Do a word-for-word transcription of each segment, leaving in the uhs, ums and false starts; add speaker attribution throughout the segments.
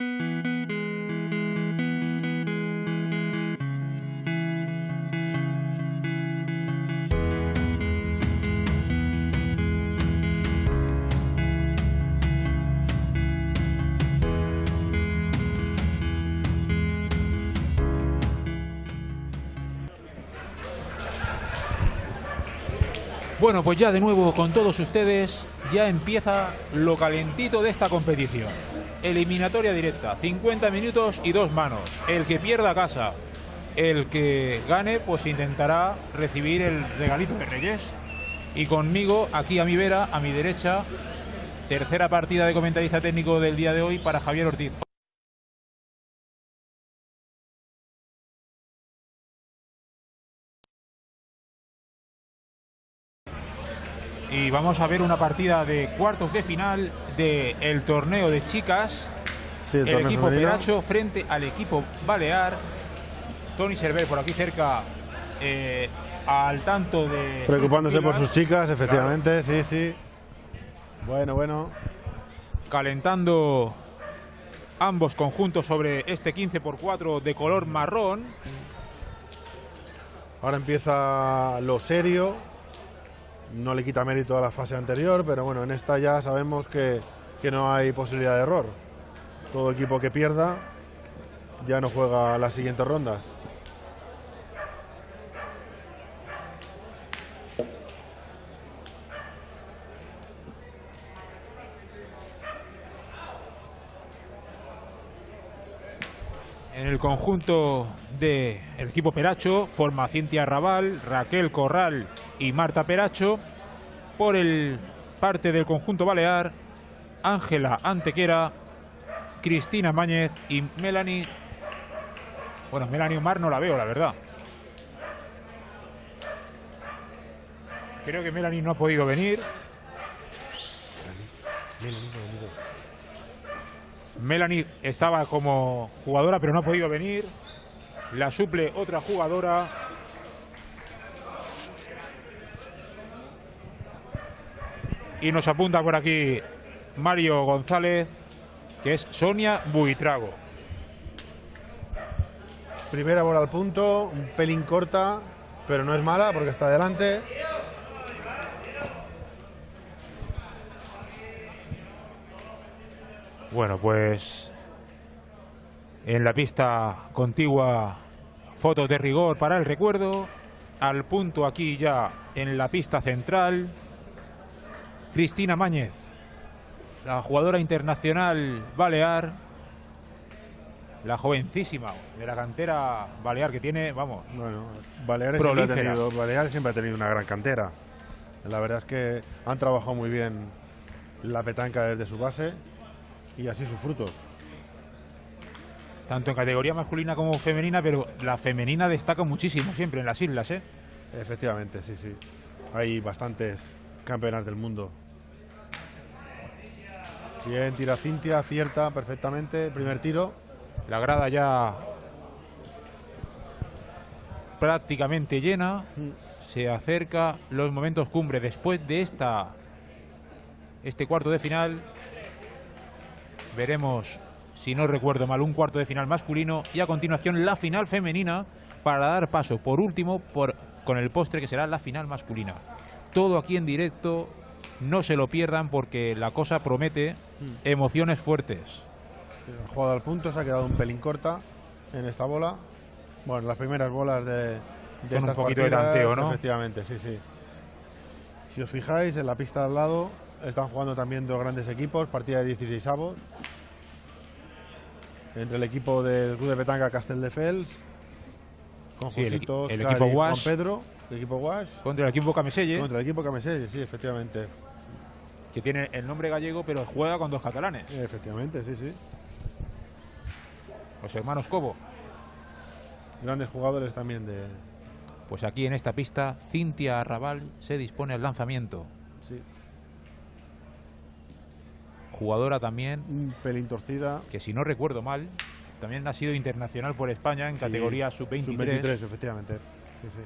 Speaker 1: Bueno, pues ya de nuevo con todos ustedes, ya empieza lo calentito de esta competición. Eliminatoria directa, cincuenta minutos y dos manos. El que pierda a casa, el que gane, pues intentará recibir el regalito de Reyes. Y conmigo, aquí a mi vera, a mi derecha, tercera partida de comentarista técnico del día de hoy para Javier Ortiz. Y vamos a ver una partida de cuartos de final del torneo de chicas. Sí, el, el equipo femenino. Peracho frente al equipo Balear. Tony Cerver por aquí cerca, eh, al tanto de...
Speaker 2: Preocupándose por sus chicas, efectivamente, claro. sí, sí. Bueno, bueno.
Speaker 1: Calentando ambos conjuntos sobre este quince por cuatro de color marrón.
Speaker 2: Ahora empieza lo serio. No le quita mérito a la fase anterior, pero bueno, en esta ya sabemos que, que no hay posibilidad de error. Todo equipo que pierda ya no juega las siguientes rondas.
Speaker 1: En el conjunto del equipo Peracho forma Cintia Raval, Raquel Corral y Marta Peracho. Por el parte del conjunto Balear, Ángela Antequera, Cristina Máñez y Melanie. Bueno, Melanie Omar no la veo, la verdad. Creo que Melanie no ha podido venir. Melanie estaba como jugadora, pero no ha podido venir. La suple otra jugadora. Y nos apunta por aquí Mario González, que es Sonia Buitrago.
Speaker 2: Primera bola al punto, un pelín corta, pero no es mala porque está adelante.
Speaker 1: Bueno, pues en la pista contigua, fotos de rigor para el recuerdo. Al punto aquí ya en la pista central, Cristina Máñez, la jugadora internacional balear, la jovencísima de la cantera balear que tiene, vamos,
Speaker 2: bueno, Baleares siempre, ha tenido, Baleares siempre ha tenido una gran cantera. La verdad es que han trabajado muy bien la petanca desde su base. Y así sus frutos.
Speaker 1: Tanto en categoría masculina como femenina, pero la femenina destaca muchísimo siempre en las islas, ¿eh?
Speaker 2: Efectivamente, sí, sí. Hay bastantes campeonas del mundo. Bien, tira Cintia, acierta perfectamente. Primer tiro.
Speaker 1: La grada ya prácticamente llena. Mm. Se acerca los momentos cumbre después de esta este cuarto de final. Veremos, si no recuerdo mal, un cuarto de final masculino y a continuación la final femenina para dar paso por último por, con el postre que será la final masculina. Todo aquí en directo, no se lo pierdan porque la cosa promete emociones fuertes.
Speaker 2: La jugada al punto se ha quedado un pelín corta en esta bola. Bueno, las primeras bolas de, de
Speaker 1: Son
Speaker 2: estas
Speaker 1: un poquito
Speaker 2: partidas,
Speaker 1: de tanteo, ¿no?
Speaker 2: Efectivamente, sí, sí. Si os fijáis, en la pista de al lado están jugando también dos grandes equipos, partida de dieciséis avos. Entre el equipo del Club de Petanca Castelldefels, con
Speaker 1: sí,
Speaker 2: Jositos,
Speaker 1: el, el equipo Guas,
Speaker 2: con Pedro, el equipo Guas.
Speaker 1: Contra el equipo Cameselle.
Speaker 2: Contra el equipo Cameselle, sí, efectivamente.
Speaker 1: Que tiene el nombre gallego, pero juega con dos catalanes.
Speaker 2: Efectivamente, sí, sí.
Speaker 1: Los hermanos Cobo.
Speaker 2: Grandes jugadores también de...
Speaker 1: Pues aquí en esta pista, Cintia Arrabal se dispone al lanzamiento.
Speaker 2: Sí.
Speaker 1: Jugadora también,
Speaker 2: un pelín torcida,
Speaker 1: que si no recuerdo mal, también ha sido internacional por España en sí, categoría sub veintitrés.
Speaker 2: sub veintitrés, efectivamente. Sí, sí.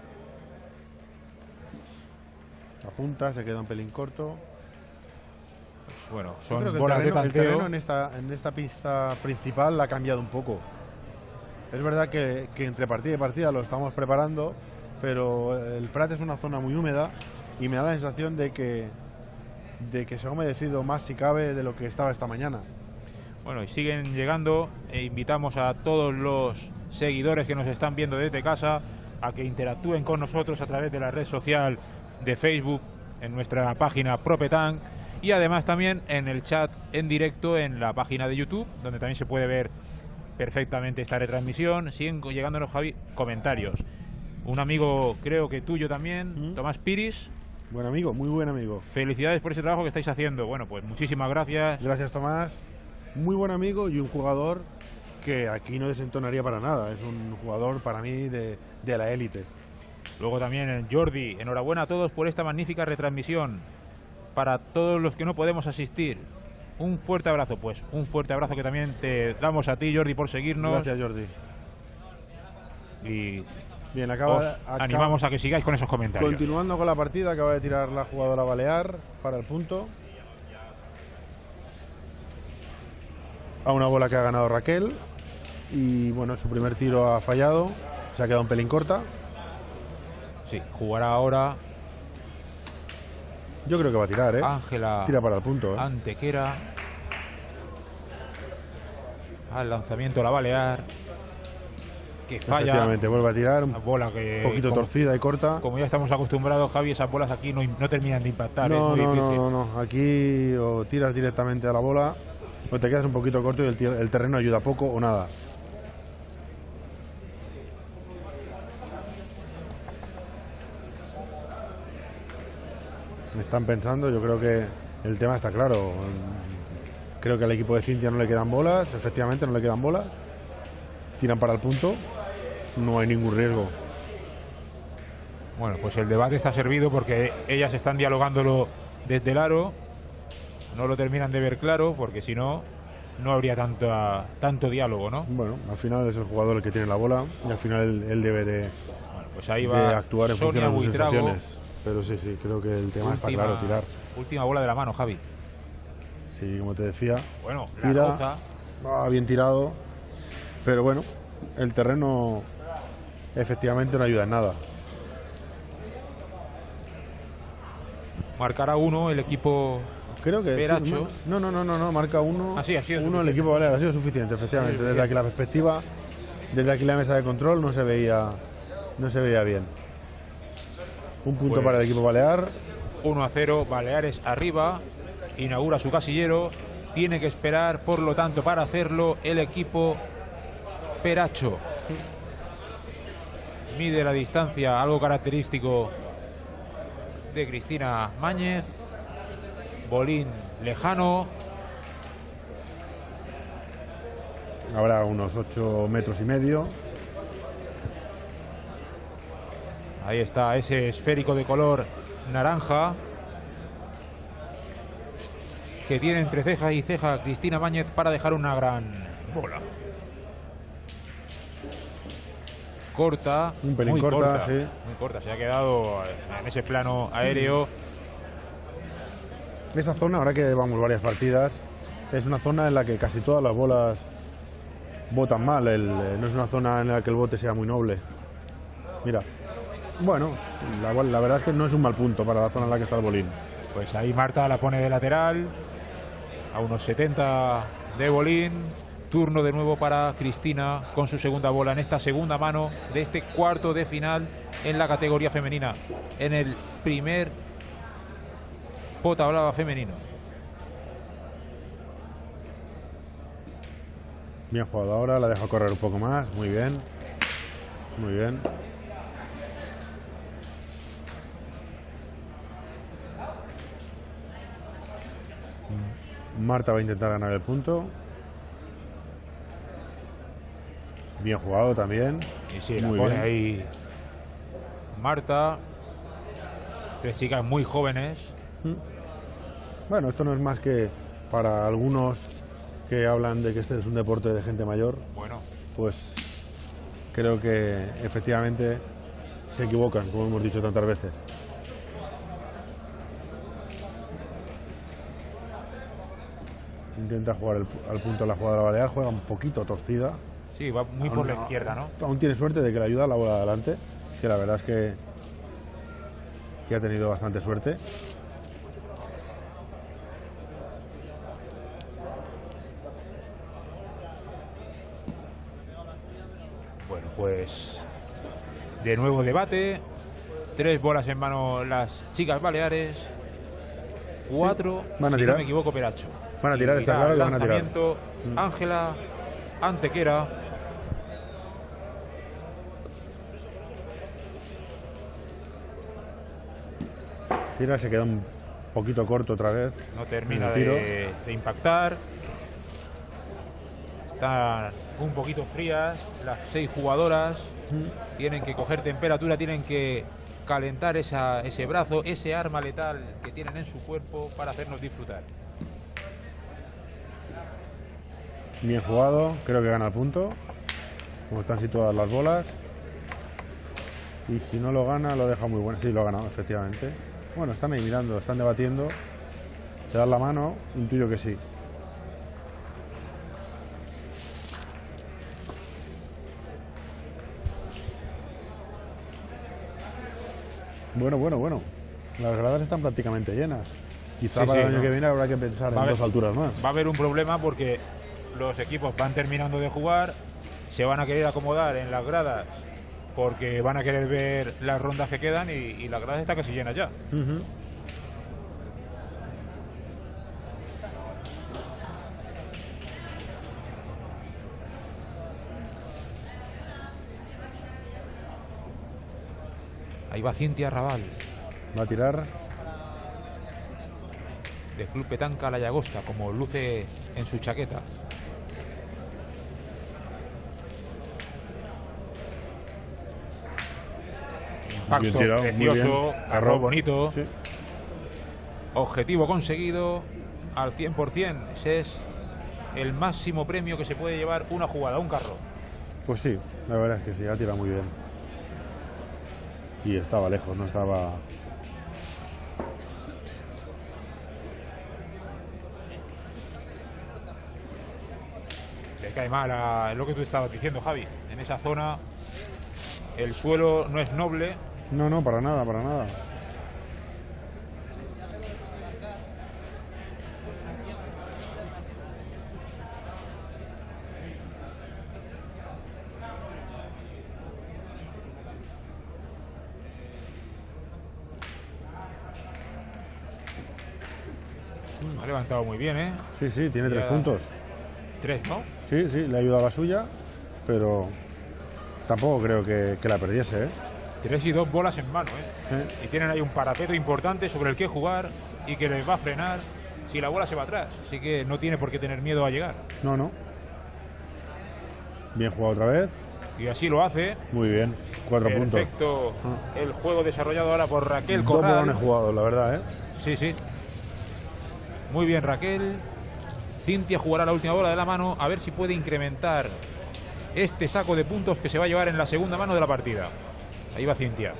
Speaker 2: La punta se queda un pelín corto.
Speaker 1: bueno,
Speaker 2: Yo
Speaker 1: son
Speaker 2: creo que el
Speaker 1: bolas
Speaker 2: terreno,
Speaker 1: de
Speaker 2: el
Speaker 1: tanteo.
Speaker 2: terreno en esta, en esta pista principal la ha cambiado un poco. Es verdad que, que entre partida y partida lo estamos preparando, pero el Prat es una zona muy húmeda y me da la sensación de que, de que se ha humedecido más, si cabe, de lo que estaba esta mañana.
Speaker 1: Bueno, y siguen llegando e invitamos a todos los seguidores que nos están viendo desde casa a que interactúen con nosotros a través de la red social de Facebook, en nuestra página Propetank, y además también en el chat en directo en la página de YouTube, donde también se puede ver perfectamente esta retransmisión. Siguen llegándonos, Javi, comentarios. Un amigo, creo que tuyo también,
Speaker 2: ¿Mm?
Speaker 1: Tomás Piris.
Speaker 2: Buen amigo, muy buen amigo.
Speaker 1: Felicidades por ese trabajo que estáis haciendo. Bueno, pues muchísimas gracias.
Speaker 2: Gracias, Tomás. Muy buen amigo y un jugador que aquí no desentonaría para nada. Es un jugador para mí de, de la élite.
Speaker 1: Luego también Jordi, enhorabuena a todos por esta magnífica retransmisión. Para todos los que no podemos asistir, un fuerte abrazo, pues un fuerte abrazo que también te damos a ti, Jordi, por seguirnos.
Speaker 2: Gracias, Jordi.
Speaker 1: Y
Speaker 2: bien, acaba,
Speaker 1: os
Speaker 2: acaba,
Speaker 1: animamos a que sigáis con esos comentarios.
Speaker 2: Continuando con la partida, acaba de tirar la jugadora balear para el punto. A una bola que ha ganado Raquel. Y bueno, su primer tiro ha fallado. Se ha quedado un pelín corta.
Speaker 1: Sí, jugará ahora
Speaker 2: Yo creo que va a tirar, ¿eh?
Speaker 1: Ángela
Speaker 2: Tira para el punto, ¿eh?
Speaker 1: Antequera. Al lanzamiento la balear. Que falla.
Speaker 2: Efectivamente, vuelve a tirar.
Speaker 1: Una
Speaker 2: Un
Speaker 1: bola que,
Speaker 2: poquito
Speaker 1: como,
Speaker 2: torcida y corta.
Speaker 1: como ya estamos acostumbrados, Javi, esas bolas aquí no, no terminan de impactar.
Speaker 2: No,
Speaker 1: es muy
Speaker 2: no,
Speaker 1: difícil.
Speaker 2: no, no, no. Aquí o tiras directamente a la bola o te quedas un poquito corto y el, tir- el terreno ayuda poco o nada. Están pensando, yo creo que el tema está claro. Creo que al equipo de Cintia no le quedan bolas, efectivamente no le quedan bolas. Tiran para el punto, no hay ningún riesgo.
Speaker 1: Bueno, pues el debate está servido porque ellas están dialogándolo desde el aro. No lo terminan de ver claro porque si no, no habría tanta, tanto diálogo, ¿no?
Speaker 2: Bueno, al final es el jugador el que tiene la bola y al final él, él debe de,
Speaker 1: Bueno, pues ahí
Speaker 2: de
Speaker 1: va
Speaker 2: actuar en
Speaker 1: Sonia
Speaker 2: función de sus
Speaker 1: Buitrago.
Speaker 2: sensaciones. Pero sí, sí, creo que el tema está claro, tirar.
Speaker 1: Última bola de la mano, Javi.
Speaker 2: Sí, como te decía,
Speaker 1: Bueno, la
Speaker 2: tira,
Speaker 1: roza.
Speaker 2: ah, bien tirado, pero bueno, el terreno efectivamente no ayuda en nada.
Speaker 1: Marcará uno el equipo.
Speaker 2: Creo que
Speaker 1: Peracho.
Speaker 2: sí, no, no, no, no, no, marca uno.
Speaker 1: Ah, sí, ha sido
Speaker 2: uno el
Speaker 1: suficiente.
Speaker 2: equipo Balear, ha sido suficiente, efectivamente.
Speaker 1: Sí,
Speaker 2: Desde
Speaker 1: bien.
Speaker 2: aquí la perspectiva, desde aquí la mesa de control no se veía, no se veía bien. Un punto
Speaker 1: Pues-
Speaker 2: para el equipo Balear.
Speaker 1: uno a cero, Baleares arriba, inaugura su casillero, tiene que esperar, por lo tanto, para hacerlo el equipo Peracho. Mide la distancia, algo característico de Cristina Máñez. Bolín lejano.
Speaker 2: Habrá unos ocho metros y medio.
Speaker 1: Ahí está ese esférico de color naranja que tiene entre ceja y ceja Cristina Máñez para dejar una gran bola. Corta,
Speaker 2: Un pelín
Speaker 1: muy
Speaker 2: corta, sí.
Speaker 1: muy corta. Se ha quedado en ese plano aéreo.
Speaker 2: Esa zona, ahora que vamos varias partidas, es una zona en la que casi todas las bolas botan mal. El, eh, no es una zona en la que el bote sea muy noble. Mira, bueno, la, la verdad es que no es un mal punto para la zona en la que está el bolín.
Speaker 1: Pues ahí Marta la pone de lateral, a unos setenta de Bolín. Turno de nuevo para Cristina con su segunda bola en esta segunda mano de este cuarto de final en la categoría femenina, en el primer pota brava femenino.
Speaker 2: Bien jugado ahora, la deja correr un poco más, muy bien, muy bien. Marta va a intentar ganar el punto. Bien jugado también.
Speaker 1: Y sí, la
Speaker 2: Muy
Speaker 1: pone
Speaker 2: bien.
Speaker 1: ahí Marta. Tres chicas muy jóvenes.
Speaker 2: Bueno, esto no es más que para algunos que hablan de que este es un deporte de gente mayor,
Speaker 1: Bueno,
Speaker 2: pues creo que efectivamente se equivocan, como hemos dicho tantas veces. Intenta jugar el, al punto de la jugada balear, juega un poquito torcida.
Speaker 1: Sí, va muy por la izquierda, ¿no?
Speaker 2: Aún tiene suerte de que le ayuda la bola adelante, que la verdad es que, que ha tenido bastante suerte.
Speaker 1: Bueno, pues de nuevo debate. Tres bolas en mano las chicas baleares. Cuatro,
Speaker 2: sí. Van a
Speaker 1: si
Speaker 2: tirar.
Speaker 1: no me equivoco, Peracho.
Speaker 2: Van a tirar, está claro que van a tirar.
Speaker 1: Ángela, Antequera.
Speaker 2: Tira, se queda un poquito corto otra vez.
Speaker 1: No termina de, de impactar. Están un poquito frías las seis jugadoras. Mm. Tienen que coger temperatura, tienen que calentar esa, ese brazo, ese arma letal que tienen en su cuerpo para hacernos disfrutar.
Speaker 2: Bien jugado, creo que gana el punto. Como están situadas las bolas. Y si no lo gana, lo deja muy bueno. Sí, lo ha ganado, efectivamente. Bueno, están ahí mirando, están debatiendo. Se dan la mano, intuyo que sí. Bueno, bueno, bueno. Las gradas están prácticamente llenas. Quizá
Speaker 1: sí,
Speaker 2: para
Speaker 1: sí,
Speaker 2: el año
Speaker 1: no.
Speaker 2: que viene habrá que pensar en dos alturas más.
Speaker 1: Va a haber un problema porque los equipos van terminando de jugar, se van a querer acomodar en las gradas porque van a querer ver las rondas que quedan y, y las gradas están casi llenas ya.
Speaker 2: Uh-huh.
Speaker 1: Ahí va Cintia Raval.
Speaker 2: Va a tirar.
Speaker 1: De Club Petanca La Llagosta, como luce en su chaqueta. Impacto
Speaker 2: tirado,
Speaker 1: precioso, carro bonito.
Speaker 2: Sí.
Speaker 1: Objetivo conseguido al cien por cien. Ese es el máximo premio que se puede llevar una jugada, un carro.
Speaker 2: Pues sí, la verdad es que sí, ha tirado muy bien. Y estaba lejos, no estaba...
Speaker 1: Le cae mal a lo que tú estabas diciendo, Javi. En esa zona el suelo no es noble.
Speaker 2: No, no, para nada, para nada.
Speaker 1: Ha levantado muy bien, ¿eh?
Speaker 2: Sí, sí, tiene
Speaker 1: Ya
Speaker 2: tres puntos.
Speaker 1: Tres, ¿no?
Speaker 2: Sí, sí, le ha ayudado a la suya, pero tampoco creo que, que la perdiese, ¿eh?
Speaker 1: Tres y dos bolas en mano, ¿eh?
Speaker 2: Sí.
Speaker 1: Y tienen ahí un parapeto importante sobre el que jugar y que les va a frenar si la bola se va atrás. Así que no tiene por qué tener miedo a llegar.
Speaker 2: No, no. Bien jugado otra vez.
Speaker 1: Y así lo hace.
Speaker 2: Muy bien, cuatro puntos.
Speaker 1: Perfecto.
Speaker 2: Ah.
Speaker 1: El juego desarrollado ahora por Raquel
Speaker 2: Dos
Speaker 1: Corral.
Speaker 2: balones jugados, la verdad, ¿eh?
Speaker 1: Sí, sí. Muy bien, Raquel. Cintia jugará la última bola de la mano, a ver si puede incrementar este saco de puntos que se va a llevar en la segunda mano de la partida. Ahí va Cintia.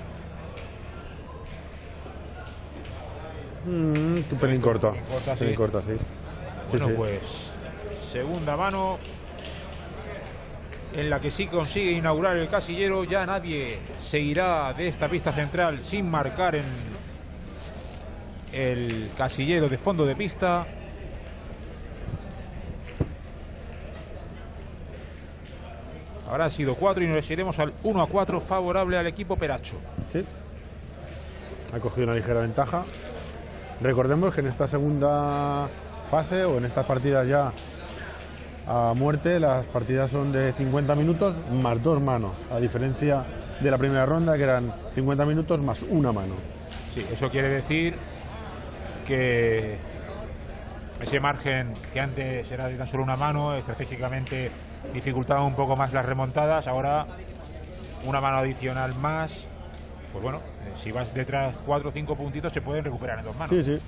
Speaker 2: Mm, un pelín corto.
Speaker 1: corta, sí.
Speaker 2: Pelín corta, sí.
Speaker 1: Bueno,
Speaker 2: sí, sí.
Speaker 1: pues segunda mano en la que sí consigue inaugurar el casillero. Ya nadie se irá de esta pista central sin marcar en el casillero de fondo de pista. Ahora ha sido cuatro y nos iremos al uno a cuatro favorable al equipo Peracho.
Speaker 2: Sí. Ha cogido una ligera ventaja. Recordemos que en esta segunda fase o en estas partidas ya a muerte, las partidas son de cincuenta minutos más dos manos, a diferencia de la primera ronda que eran cincuenta minutos más una mano.
Speaker 1: Sí, eso quiere decir que ese margen que antes era de tan solo una mano, estratégicamente dificultaba un poco más las remontadas, ahora una mano adicional más, pues bueno, si vas detrás cuatro o cinco puntitos se pueden recuperar en dos manos.
Speaker 2: Sí, sí.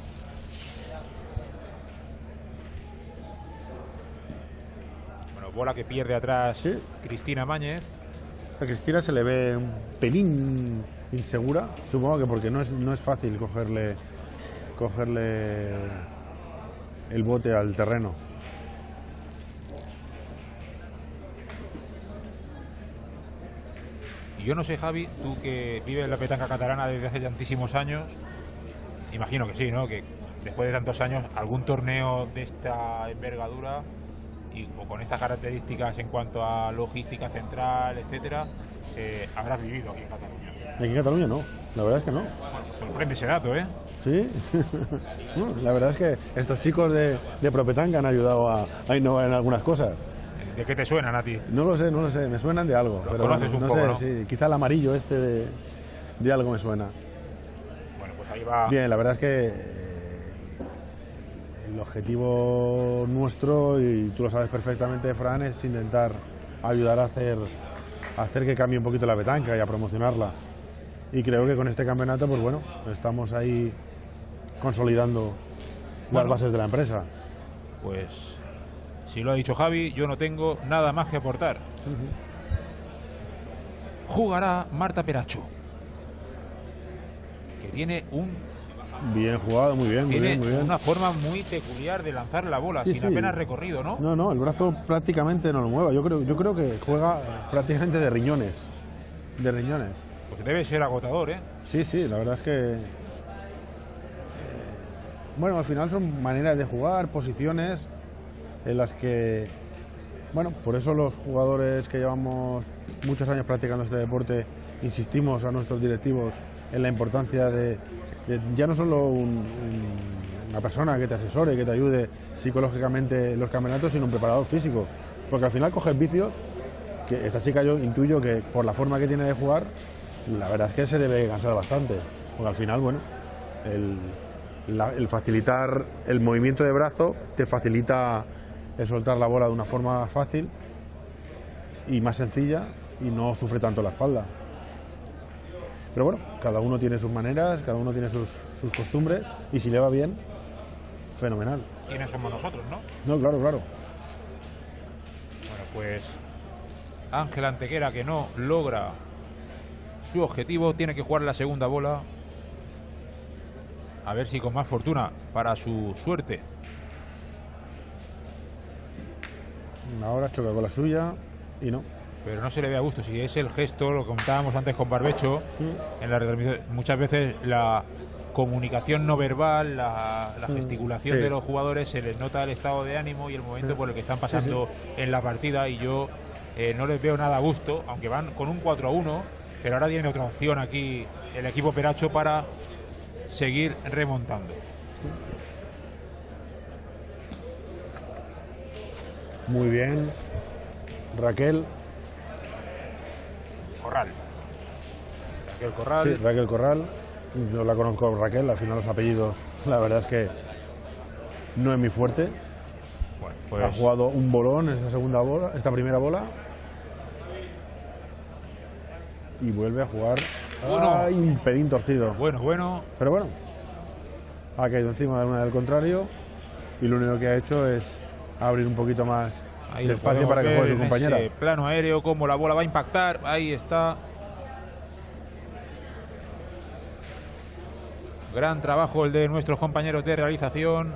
Speaker 1: Bueno, bola que pierde atrás
Speaker 2: Sí.
Speaker 1: Cristina Máñez.
Speaker 2: A Cristina se le ve un pelín insegura, supongo que porque no es, no es fácil cogerle, cogerle el bote al terreno.
Speaker 1: Y yo no sé, Javi, tú que vives en la petanca catalana desde hace tantísimos años, imagino que sí, ¿no? Que después de tantos años, algún torneo de esta envergadura y o con estas características en cuanto a logística central, etcétera, eh, habrás vivido aquí en Cataluña.
Speaker 2: Aquí en Cataluña no, la verdad es que no.
Speaker 1: Bueno, pues sorprende ese dato, ¿eh?
Speaker 2: Sí, bueno, la verdad es que estos chicos de, de Propetanca han ayudado a, a innovar en algunas cosas.
Speaker 1: ¿De qué te suenan a ti?
Speaker 2: No lo sé, no lo sé, me suenan de algo.
Speaker 1: Lo
Speaker 2: pero
Speaker 1: conoces
Speaker 2: bueno,
Speaker 1: un
Speaker 2: no
Speaker 1: poco,
Speaker 2: sé,
Speaker 1: ¿no?
Speaker 2: sí, quizá el amarillo este de, de algo me suena.
Speaker 1: Bueno, pues ahí va.
Speaker 2: Bien, la verdad es que eh, el objetivo nuestro, y tú lo sabes perfectamente, Fran, es intentar ayudar a hacer, a hacer que cambie un poquito la petanca y a promocionarla. Y creo que con este campeonato, pues bueno, estamos ahí consolidando las
Speaker 1: Bueno.
Speaker 2: bases de la empresa.
Speaker 1: Pues si lo ha dicho Javi, yo no tengo nada más que aportar. Jugará Marta Peracho, que tiene un
Speaker 2: Bien jugado, muy bien, muy
Speaker 1: tiene
Speaker 2: bien, muy bien.
Speaker 1: una forma muy peculiar de lanzar la bola,
Speaker 2: Sí,
Speaker 1: sin
Speaker 2: sí.
Speaker 1: apenas recorrido, ¿no?
Speaker 2: No, no, el brazo prácticamente no lo mueva. Yo creo, yo creo que juega prácticamente de riñones. De riñones.
Speaker 1: Pues debe ser agotador, ¿eh?
Speaker 2: Sí, sí, la verdad es que... eh, bueno, al final son maneras de jugar, posiciones en las que... Bueno, por eso los jugadores que llevamos muchos años practicando este deporte insistimos a nuestros directivos en la importancia de, de ya no solo un- un- una persona que te asesore, que te ayude psicológicamente en los campeonatos, sino un preparador físico. Porque al final coges vicios que esta chica yo intuyo que por la forma que tiene de jugar, la verdad es que se debe cansar bastante. Porque al final, bueno, el, la- el facilitar el movimiento de brazo te facilita el soltar la bola de una forma fácil y más sencilla y no sufre tanto la espalda. Pero bueno, cada uno tiene sus maneras, cada uno tiene sus, sus costumbres y si le va bien, fenomenal.
Speaker 1: ¿Quiénes somos nosotros, no?
Speaker 2: No, claro, claro.
Speaker 1: Bueno, pues Ángel Antequera, que no logra su objetivo, tiene que jugar la segunda bola. A ver si con más fortuna para su suerte.
Speaker 2: Ahora choca con la suya y no.
Speaker 1: Pero no se le ve a gusto. Si es el gesto, lo comentábamos antes con Barbecho, en la retransmisión, muchas veces la comunicación no verbal, la, la
Speaker 2: Mm,
Speaker 1: gesticulación
Speaker 2: sí.
Speaker 1: de los jugadores, se les nota el estado de ánimo y el momento
Speaker 2: Sí.
Speaker 1: por el que están pasando en la partida, y yo eh, no les veo nada a gusto, aunque van con un cuatro a uno, pero ahora tiene otra opción aquí el equipo Peracho para seguir remontando.
Speaker 2: Muy bien. Raquel.
Speaker 1: Corral. Raquel Corral.
Speaker 2: Sí, Raquel Corral. Yo la conozco Raquel, al final los apellidos, la verdad es que no es mi fuerte.
Speaker 1: Bueno,
Speaker 2: Ha
Speaker 1: pues
Speaker 2: jugado un bolón en esta segunda bola, esta primera bola. Y vuelve a jugar.
Speaker 1: Bueno.
Speaker 2: ¡Ay! Un pelín torcido.
Speaker 1: bueno, bueno.
Speaker 2: Pero bueno, ha caído encima de una del contrario y lo único que ha hecho es abrir un poquito más
Speaker 1: Ahí
Speaker 2: de
Speaker 1: lo
Speaker 2: espacio
Speaker 1: podemos
Speaker 2: para que
Speaker 1: ver
Speaker 2: juegue su
Speaker 1: en
Speaker 2: compañera.
Speaker 1: ese plano aéreo, cómo la bola va a impactar. Ahí está. Gran trabajo el de nuestros compañeros de realización.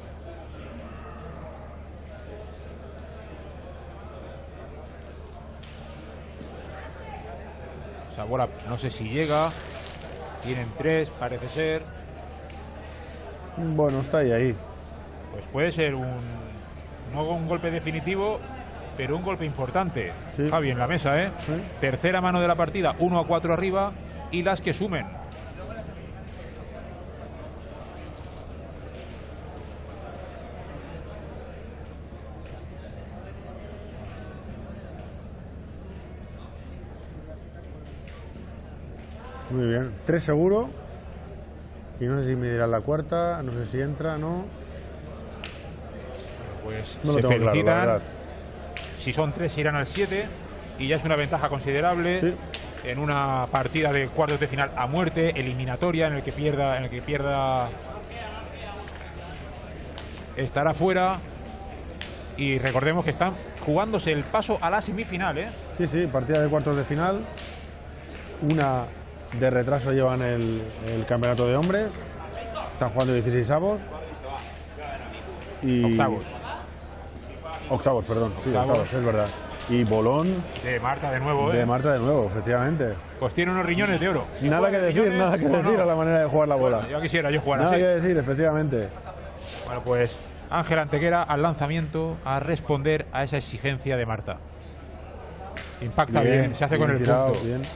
Speaker 1: Esa bola no sé si llega. Tienen tres, parece ser.
Speaker 2: Bueno, está ahí, ahí.
Speaker 1: Pues puede ser un, no un golpe definitivo, pero un golpe importante.
Speaker 2: Sí.
Speaker 1: Javi, en la mesa, ¿eh?
Speaker 2: Sí.
Speaker 1: Tercera mano de la partida, uno a cuatro arriba y las que sumen.
Speaker 2: Muy bien. Tres seguro. Y no sé si me dirán la cuarta, no sé si entra, no.
Speaker 1: Pues
Speaker 2: No lo
Speaker 1: se
Speaker 2: tengo claro, la
Speaker 1: felicitan.
Speaker 2: verdad.
Speaker 1: Si son tres, irán al siete y ya es una ventaja considerable.
Speaker 2: Sí.
Speaker 1: En una partida de cuartos de final a muerte, eliminatoria, en el que pierda, en el que pierda estará fuera. Y recordemos que están jugándose el paso a la semifinal, ¿eh?
Speaker 2: Sí, sí, partida de cuartos de final. Una de retraso llevan el, el campeonato de hombres. Están jugando dieciséis avos. Y...
Speaker 1: Octavos.
Speaker 2: Octavos, perdón. Sí,
Speaker 1: Octavos.
Speaker 2: octavos, es verdad. Y bolón
Speaker 1: De Marta de nuevo, ¿eh?
Speaker 2: de Marta de nuevo, efectivamente.
Speaker 1: Pues tiene unos riñones de oro. Si
Speaker 2: Nada
Speaker 1: juega
Speaker 2: que
Speaker 1: de
Speaker 2: decir,
Speaker 1: riñones,
Speaker 2: nada que
Speaker 1: ¿cómo
Speaker 2: decir
Speaker 1: no?
Speaker 2: a la manera de jugar la bola.
Speaker 1: Yo quisiera yo jugar
Speaker 2: Nada
Speaker 1: así.
Speaker 2: que decir, efectivamente.
Speaker 1: Bueno, pues Ángel Antequera al lanzamiento a responder a esa exigencia de Marta. Impacta bien, se hace con el
Speaker 2: tirado,
Speaker 1: punto.
Speaker 2: bien.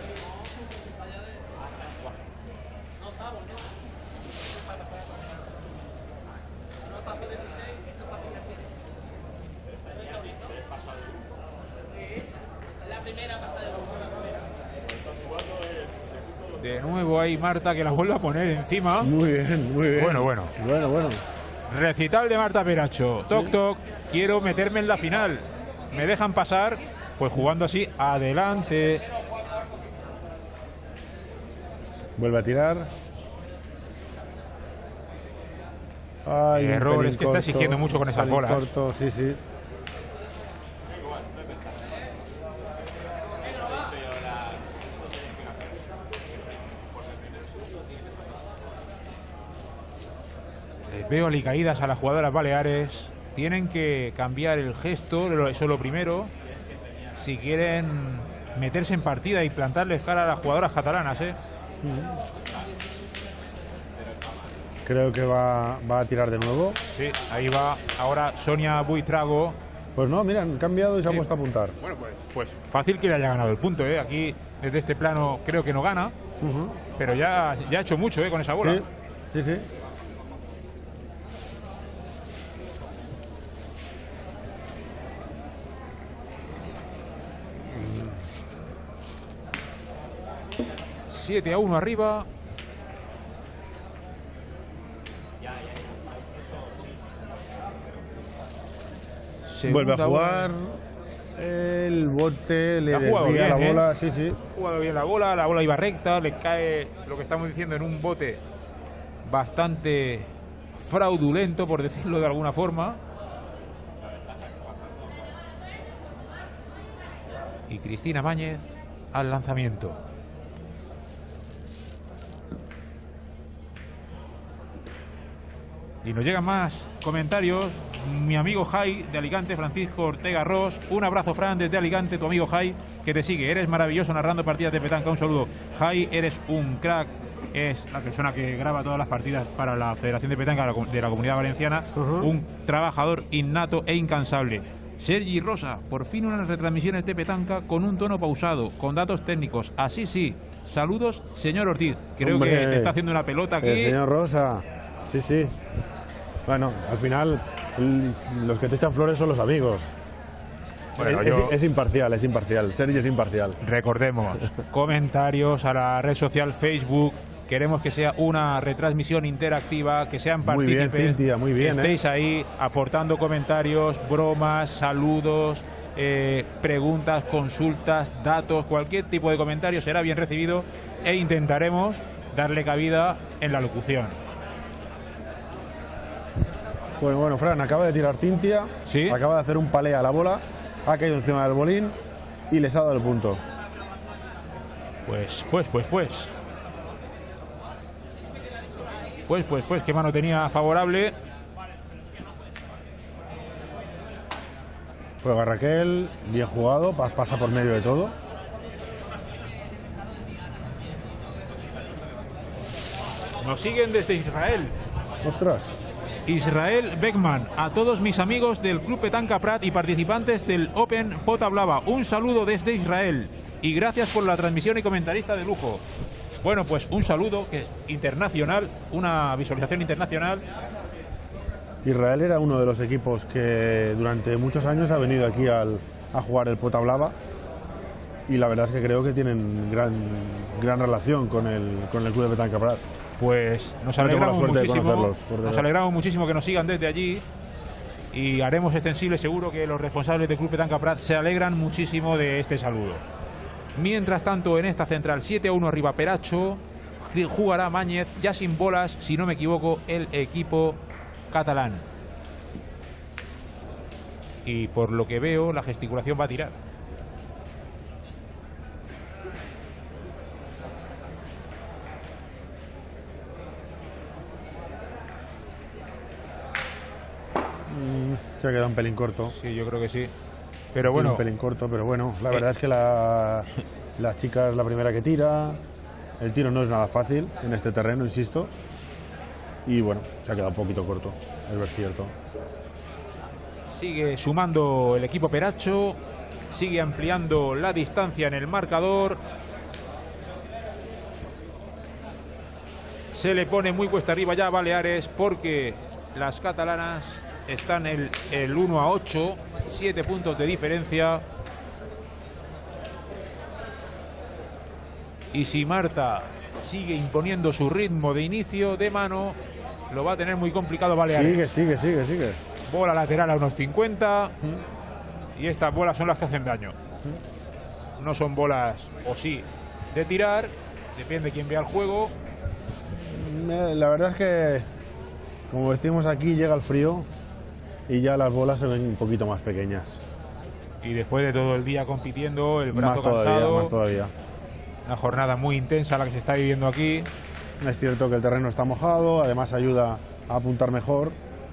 Speaker 1: De nuevo ahí Marta que la vuelve a poner encima.
Speaker 2: Muy bien, muy bien.
Speaker 1: Bueno, bueno.
Speaker 2: Bueno, bueno.
Speaker 1: Recital de Marta Peracho. Toc, toc. Quiero meterme en la final. ¿Me dejan pasar? Pues jugando así, adelante.
Speaker 2: Vuelve a tirar. Ay, un
Speaker 1: Error,
Speaker 2: pelín
Speaker 1: es que está
Speaker 2: corto,
Speaker 1: exigiendo mucho con
Speaker 2: un
Speaker 1: esas
Speaker 2: pelín
Speaker 1: bolas.
Speaker 2: corto, sí, sí.
Speaker 1: Les veo alicaídas a las jugadoras baleares. Tienen que cambiar el gesto, lo- eso es lo primero. Si quieren meterse en partida y plantarles cara a las jugadoras catalanas, ¿eh?
Speaker 2: Creo que va, va a tirar de nuevo.
Speaker 1: Sí, ahí va ahora Sonia Buitrago.
Speaker 2: Pues no, mira, han cambiado y se ha
Speaker 1: Sí.
Speaker 2: puesto a apuntar.
Speaker 1: Bueno, pues, pues fácil que le haya ganado el punto, ¿eh? Aquí, desde este plano, creo que no gana,
Speaker 2: Ujú.
Speaker 1: pero ya, ya ha hecho mucho, ¿eh? Con esa bola.
Speaker 2: Sí, sí, sí.
Speaker 1: siete a uno arriba.
Speaker 2: Vuelve a
Speaker 1: Segunda
Speaker 2: jugar.
Speaker 1: bola.
Speaker 2: El bote le
Speaker 1: La ha jugado
Speaker 2: desvía la
Speaker 1: bien, ¿eh?
Speaker 2: bola, sí, sí.
Speaker 1: Ha jugado bien la bola, la bola iba recta, le cae lo que estamos diciendo en un bote bastante fraudulento, por decirlo de alguna forma. Y Cristina Máñez al lanzamiento. Y nos llegan más comentarios. Mi amigo Jai de Alicante, Francisco Ortega Ross. Un abrazo, Fran, desde Alicante, tu amigo Jai, que te sigue. Eres maravilloso narrando partidas de petanca. Un saludo. Jai, eres un crack. Es la persona que graba todas las partidas para la Federación de Petanca de la Comunidad Valenciana.
Speaker 2: Ujú.
Speaker 1: Un trabajador innato e incansable. Sergi Rosa, por fin unas retransmisiones de petanca con un tono pausado, con datos técnicos. Así sí. Saludos, señor Ortiz. Creo
Speaker 2: Hombre,
Speaker 1: que te está haciendo una pelota aquí.
Speaker 2: El señor Rosa. Sí, sí. Bueno, al final l- los que te echan flores son los amigos.
Speaker 1: Bueno,
Speaker 2: es,
Speaker 1: yo-
Speaker 2: es- es imparcial, es imparcial. Sergi es imparcial.
Speaker 1: Recordemos, comentarios a la red social Facebook. Queremos que sea una retransmisión interactiva, que sean
Speaker 2: Muy bien,
Speaker 1: partícipes.
Speaker 2: Cintia, muy bien,
Speaker 1: que estéis ahí aportando comentarios, bromas, saludos, eh, preguntas, consultas, datos, cualquier tipo de comentario será bien recibido e intentaremos darle cabida en la locución.
Speaker 2: Bueno, bueno, Fran, acaba de tirar Cintia.
Speaker 1: Sí.
Speaker 2: Acaba de hacer un palé a la bola. Ha caído encima del bolín y les ha dado el punto.
Speaker 1: Pues, pues, pues, pues. Pues, pues, pues, qué mano tenía favorable.
Speaker 2: Juega Raquel, bien jugado, pa- pasa por medio de todo.
Speaker 1: Nos siguen desde Israel.
Speaker 2: Ostras.
Speaker 1: Israel Beckman, a todos mis amigos del Club Petanca Prat y participantes del Open Pota Blava, un saludo desde Israel y gracias por la transmisión y comentarista de lujo. Bueno, pues un saludo que es internacional, una visualización internacional.
Speaker 2: Israel era uno de los equipos que durante muchos años ha venido aquí al- a jugar el Pota Blava y la verdad es que creo que tienen gran, gran relación con el, con el Club de Petanca Prat.
Speaker 1: Pues nos
Speaker 2: No tengo la
Speaker 1: alegramos
Speaker 2: suerte de
Speaker 1: muchísimo,
Speaker 2: conocerlos, por
Speaker 1: nos
Speaker 2: desgracia.
Speaker 1: alegramos muchísimo que nos sigan desde allí y haremos extensible, seguro que los responsables del Club Petanca Prat se alegran muchísimo de este saludo. Mientras tanto, en esta central siete a uno arriba Peracho, jugará Máñez, ya sin bolas, si no me equivoco, el equipo catalán. Y por lo que veo, la gesticulación va a tirar.
Speaker 2: Mm, se ha quedado un pelín corto.
Speaker 1: Sí, yo creo que sí. Pero bueno.
Speaker 2: Un pelín corto, pero bueno. La verdad eh. es que la, la chica es la primera que tira. El tiro no es nada fácil en este terreno, insisto. Y bueno, se ha quedado un poquito corto, es cierto.
Speaker 1: Sigue sumando el equipo Peracho. Sigue ampliando la distancia en el marcador. Se le pone muy cuesta arriba ya a Baleares porque las catalanas están el, el uno a ocho, siete puntos de diferencia. Y si Marta sigue imponiendo su ritmo de inicio de mano, lo va a tener muy complicado Baleares.
Speaker 2: Sigue, sigue, sigue, sigue.
Speaker 1: Bola lateral a unos cincuenta. Y estas bolas son las que hacen daño. No son bolas, o sí, de tirar. Depende de quién vea el juego.
Speaker 2: La verdad es que, como decimos aquí, llega el frío y ya las bolas se ven un poquito más pequeñas.
Speaker 1: Y después de todo el día compitiendo, el brazo
Speaker 2: más todavía,
Speaker 1: cansado.
Speaker 2: Más todavía.
Speaker 1: Una jornada muy intensa la que se está viviendo aquí.
Speaker 2: Es cierto que el terreno está mojado, además ayuda a apuntar mejor.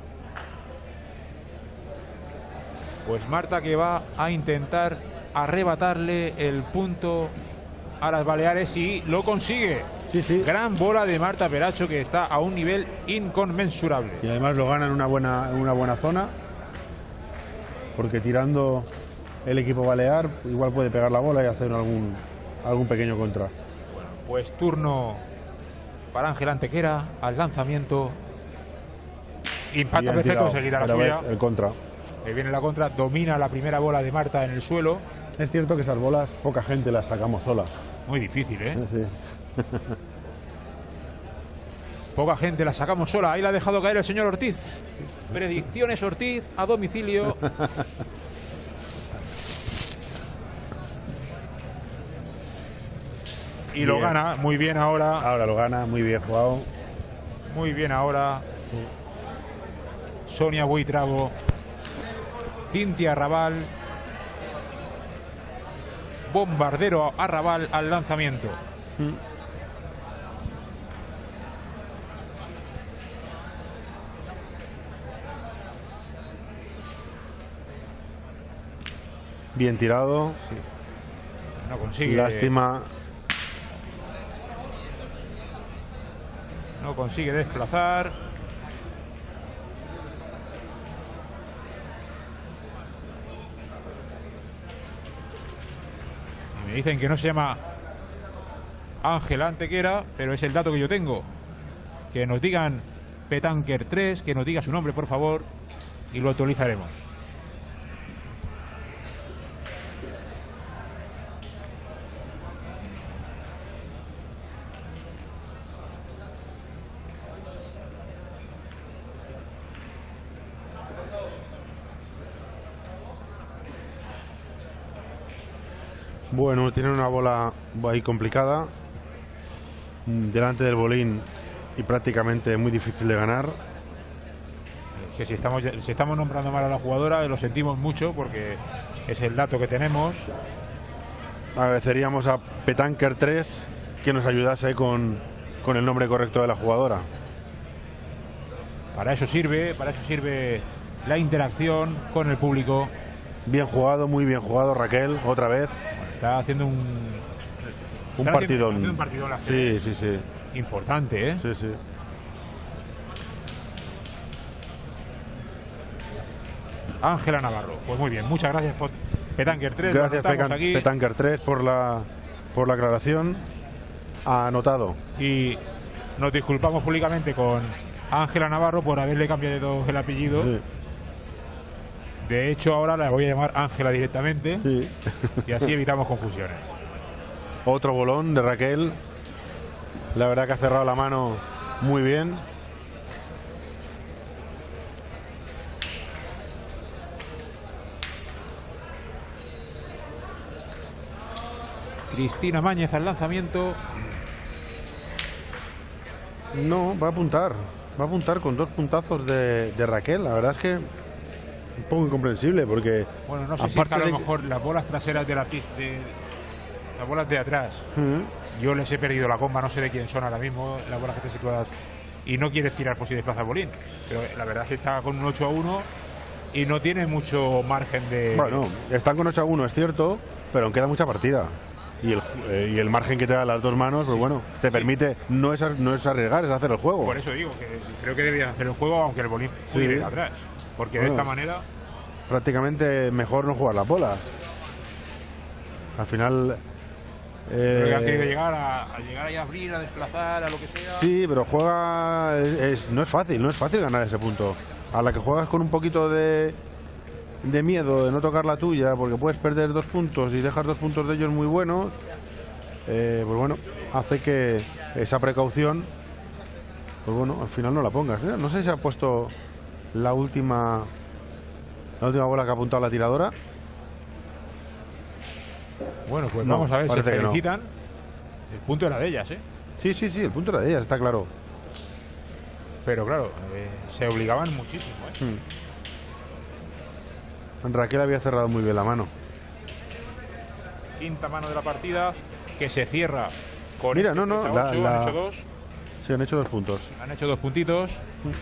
Speaker 1: Pues Marta, que va a intentar arrebatarle el punto a las Baleares y lo consigue.
Speaker 2: Sí, sí.
Speaker 1: Gran bola de Marta Peracho, que está a un nivel inconmensurable.
Speaker 2: Y además lo gana en una buena, en una buena zona, porque tirando el equipo balear igual puede pegar la bola y hacer algún, algún pequeño contra.
Speaker 1: Bueno, pues turno para Ángel Antequera al lanzamiento. Impacta perfecto, seguirá la suya.
Speaker 2: El contra.
Speaker 1: Ahí viene la contra, domina la primera bola de Marta en el suelo.
Speaker 2: Es cierto que esas bolas poca gente las sacamos sola.
Speaker 1: Muy difícil, ¿eh?
Speaker 2: Sí.
Speaker 1: Poca gente la sacamos sola. Ahí la ha dejado caer el señor Ortiz. Predicciones Ortiz a domicilio. Y bien. Lo gana muy bien ahora.
Speaker 2: Ahora lo gana, muy bien jugado.
Speaker 1: Muy bien ahora. Sí. Sonia Buitrago. Cintia Arrabal. Bombardero Arrabal al lanzamiento.
Speaker 2: Mm. Bien tirado.
Speaker 1: Sí. No consigue.
Speaker 2: Lástima.
Speaker 1: No consigue desplazar. Y me dicen que no se llama Ángel Antequera, pero es el dato que yo tengo. Que nos digan Petanker tres, que nos diga su nombre, por favor, y lo actualizaremos.
Speaker 2: Bueno, tiene una bola ahí complicada delante del bolín y prácticamente muy difícil de ganar.
Speaker 1: Que si estamos, si estamos nombrando mal a la jugadora, lo sentimos mucho porque es el dato que tenemos.
Speaker 2: Agradeceríamos a Petanker tres que nos ayudase con, con el nombre correcto de la jugadora.
Speaker 1: Para eso sirve, para eso sirve la interacción con el público.
Speaker 2: Bien jugado, muy bien jugado Raquel, otra vez.
Speaker 1: Está haciendo un
Speaker 2: un partidón.
Speaker 1: Haciendo un partidón la
Speaker 2: sí, sí, sí.
Speaker 1: Importante, ¿eh?
Speaker 2: Sí, sí.
Speaker 1: Ángela Navarro. Pues muy bien, muchas gracias por Petanker tres.
Speaker 2: Gracias Pecan, aquí. Petanker tres por la por la aclaración. Anotado.
Speaker 1: Y nos disculpamos públicamente con Ángela Navarro por haberle cambiado el apellido. Sí. De hecho, ahora la voy a llamar Ángela directamente.
Speaker 2: Sí.
Speaker 1: Y así evitamos confusiones.
Speaker 2: Otro bolón de Raquel. La verdad que ha cerrado la mano muy bien.
Speaker 1: Cristina Máñez al lanzamiento.
Speaker 2: No, va a apuntar. Va a apuntar con dos puntazos de, de Raquel. La verdad es que un poco incomprensible porque...
Speaker 1: Bueno, no sé si es que a lo mejor las bolas traseras de la pista, de, las bolas de atrás, uh-huh. Yo les he perdido la comba, no sé de quién son ahora mismo, las bolas que están situadas, y no quieres tirar por si desplaza el bolín. Pero la verdad es que está con un ocho a uno y no tiene mucho margen de...
Speaker 2: Bueno, están con ocho a uno, es cierto, pero aún queda mucha partida. Y el, eh, y el margen que te da las dos manos, pues sí, bueno, te permite, no es, no es arriesgar, es hacer el juego.
Speaker 1: Por eso digo que creo que deberías hacer el juego aunque el bolín
Speaker 2: sí,
Speaker 1: pudiera ir atrás. Porque bueno, de esta manera...
Speaker 2: prácticamente mejor no jugar las bolas. Al final...
Speaker 1: Eh, creo que han querido llegar a, a llegar y a abrir, a desplazar, a lo que sea.
Speaker 2: Sí, pero juega... Es, es, no es fácil, no es fácil ganar ese punto. A la que juegas con un poquito de... de miedo de no tocar la tuya, porque puedes perder dos puntos y dejar dos puntos de ellos muy buenos, eh, pues bueno, hace que esa precaución, pues bueno, al final no la pongas. Mira, no sé si ha puesto la última la última bola que ha apuntado la tiradora.
Speaker 1: Bueno, pues
Speaker 2: no,
Speaker 1: vamos a ver, se felicitan.
Speaker 2: No.
Speaker 1: El punto era de ellas, ¿eh?
Speaker 2: Sí, sí, sí, el punto era de ellas, está claro.
Speaker 1: Pero claro, eh, se obligaban muchísimo, ¿eh?
Speaker 2: Hmm. Raquel había cerrado muy bien la mano.
Speaker 1: Quinta mano de la partida que se cierra con
Speaker 2: Mira,
Speaker 1: este
Speaker 2: no, no,
Speaker 1: tres a
Speaker 2: la,
Speaker 1: ocho,
Speaker 2: la...
Speaker 1: han hecho dos.
Speaker 2: Sí, han hecho dos puntos.
Speaker 1: Han hecho dos puntitos.